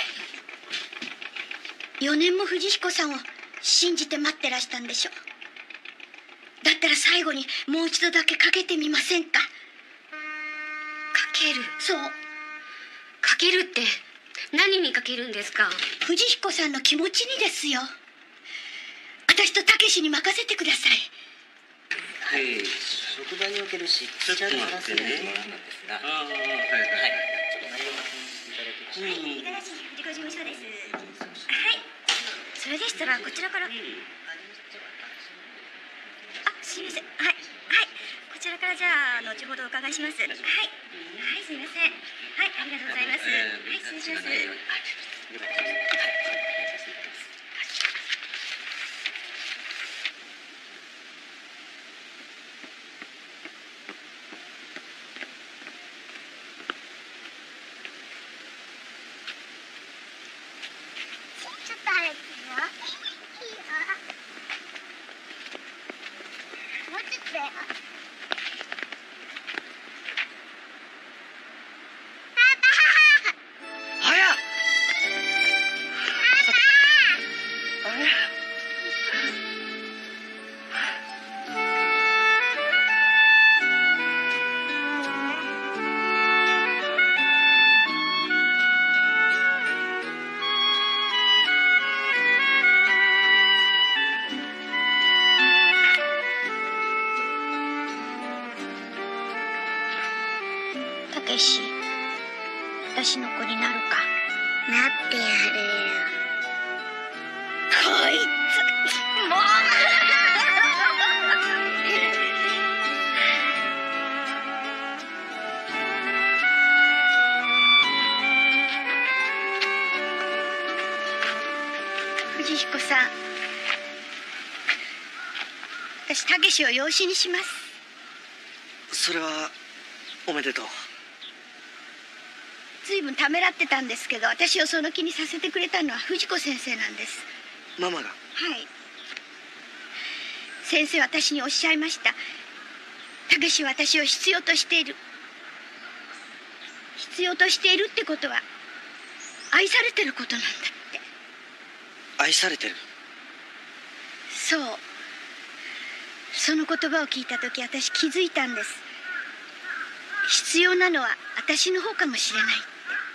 い。よねんも藤彦さんを信じて待ってらしたんでしょ。だったら最後にもう一度だけかけてみませんか。
かける？
そう。
かけるって何にかけるんですか？
藤彦さんの気持ちにですよ。私とたけしに任せてください。
はい、職場におけるシックスハラスメントなんですが、ああ、はいはい。
五十嵐藤子事務所です。はい。それでしたらこちらから。あ、すみません。はいはい。こちらからじゃあ後ほどお伺いします。はいはい、すみません。はい、ありがとうございます。はい、失礼します。 けし、私の子になるか。
なってやるよ。
こいつもう藤彦さん、私たけしを養子にします。
それはおめでとう。
ずいぶんためらってたんですけど、私をその気にさせてくれたのは藤子先生なんです。
ママが？
はい。先生は私におっしゃいました。たけしは私を必要としている。必要としているってことは愛されてることなんだって。
愛されてる？
そう。その言葉を聞いた時、私気づいたんです。必要なのは私の方かもしれないって。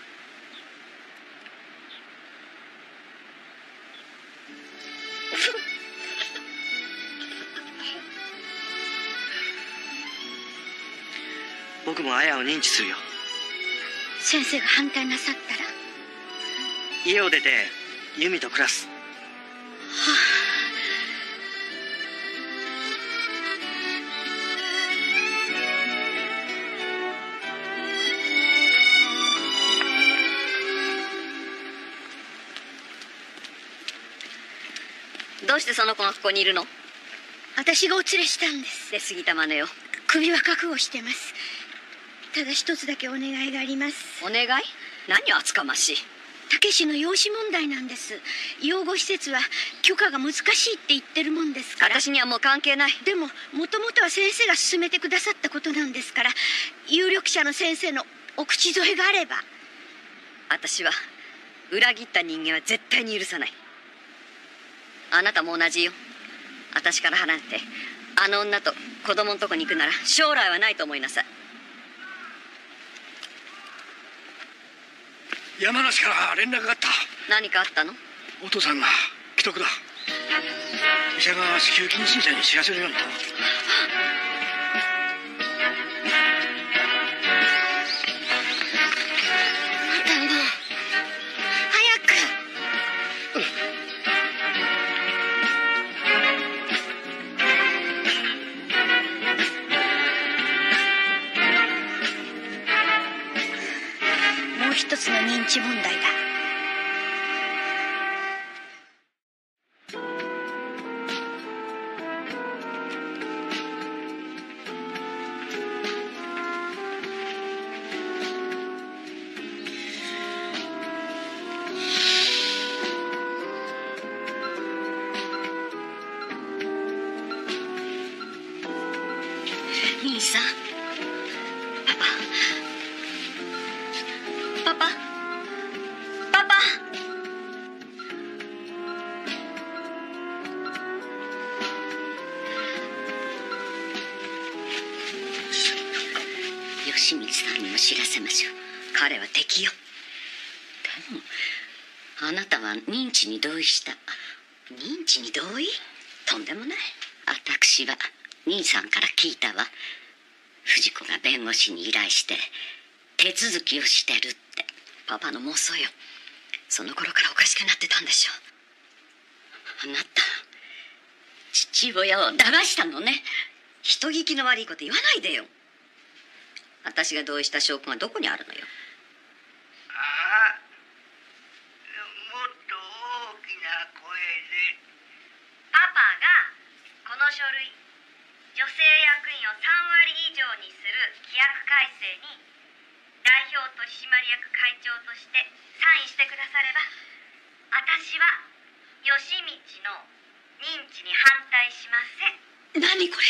僕も綾を認知するよ。
先生が反対なさったら？
家を出て由美と暮らす。
はあ。
どうしてその子がここにいるの？
私がお連れしたんです。
出過ぎたまねよ。
首は覚悟してます。ただ一つだけお願いがあります。
お願い？何を厚かましい。
たけしの養子問題なんです。養護施設は許可が難しいって言ってるもんですから。
私にはもう関係ない。
でももともとは先生が勧めてくださったことなんですから、有力者の先生のお口添えがあれば。
私は裏切った人間は絶対に許さない。あなたも同じよ。私から離れてあの女と子供のとこに行くなら将来はないと思いなさい。
山梨から連絡があった。
何かあったの？
お父さんが危篤だ。医者が子宮近親者に知らせるようにと。
一つの認知問題だ。兄さん、パパパパパパ
吉光さんにも知らせましょう。
彼は敵よ。
でもあなたは認知に同意した。
認知に同意？とんでもない。
私は兄さんから聞いたわ。藤子が弁護士に依頼して手続きをしてるって。
パパの妄想よ。その頃からおかしくなってたんでしょ。
あなた父親を騙したのね。
人聞きの悪いこと言わないでよ。私が同意した証拠がどこにあるのよ。
ああ、もっと大きな声で。
パパがこの書類、女性役員をさんわり以上にする規約改正に代表取締役会長としてサインしてくだされば、私は吉道の認知に反対しません。
何これ？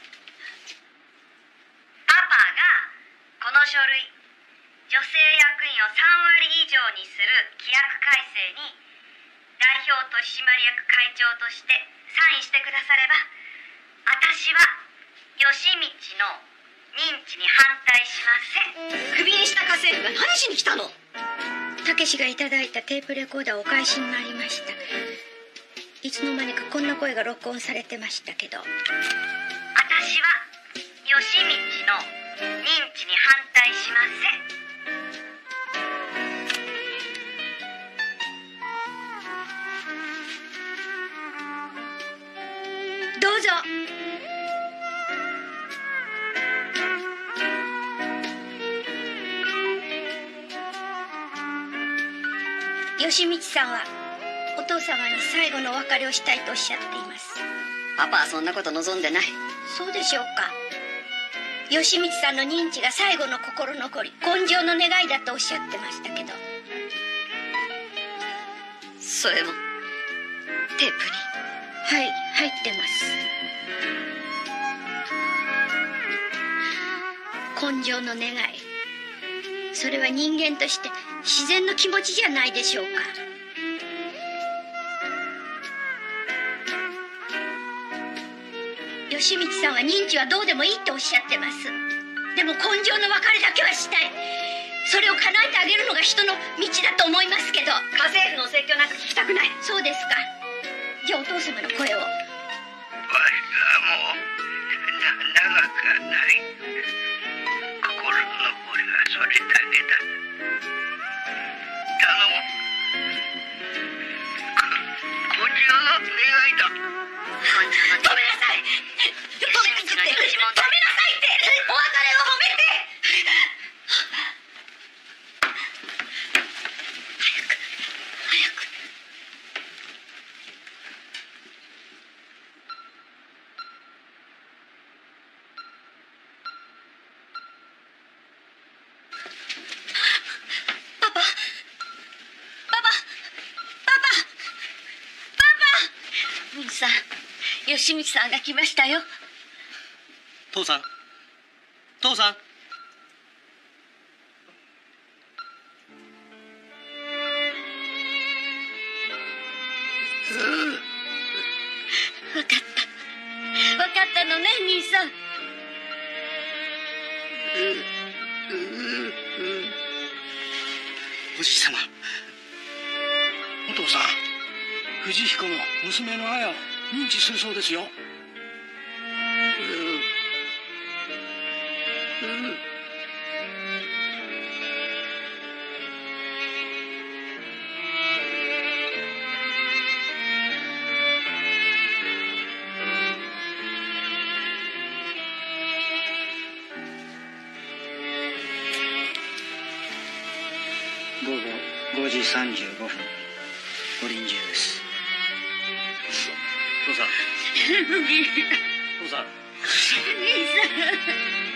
パパがこの書類、女性役員をさんわり以上にする規約改正に代表取締役会長としてサインしてくだされば、私は吉道の認知に反対しません。
クビにした家政婦が何しに来たの？
たけしがいただいたテープレコーダーをお返しになりました。いつの間にかこんな声が録音されてましたけど。
私は吉道の認
チに反対しません。どうぞ。吉光さんはお父様に最後のお別れをしたいとおっしゃっています。
パパはそんなこと望んでない。
そうでしょうか。吉光さんの認知が最後の心残り、根性の願いだとおっしゃってましたけど。
それもテープに。
はい、入ってます。根性の願い、それは人間として自然の気持ちじゃないでしょうか。吉光さんは認知はどうでもいいっておっしゃってます。でも根性の別れだけはしたい。それを叶えてあげるのが人の道だと思いますけど。
家政婦の説教なんか聞きたくない。
そうですか。じゃあお父様の声を。
わしはもうな長くはない。心の残りはそれだけだ。頼む。こ根性の願いだ。
止めなさい。止めなさいって。止めなさいって。お別れを止めて。早く早く。パパパパパパパパパ。兄さん、吉光さんが来ましたよ。
父さん、父さん。
分かった分かったのね、兄さん。
おじい様、お父さん、藤彦の娘の綾を認知するそうですよ。
午後ごじさんじゅうごふん、ご臨終です。
父さん。父さん。
兄さん。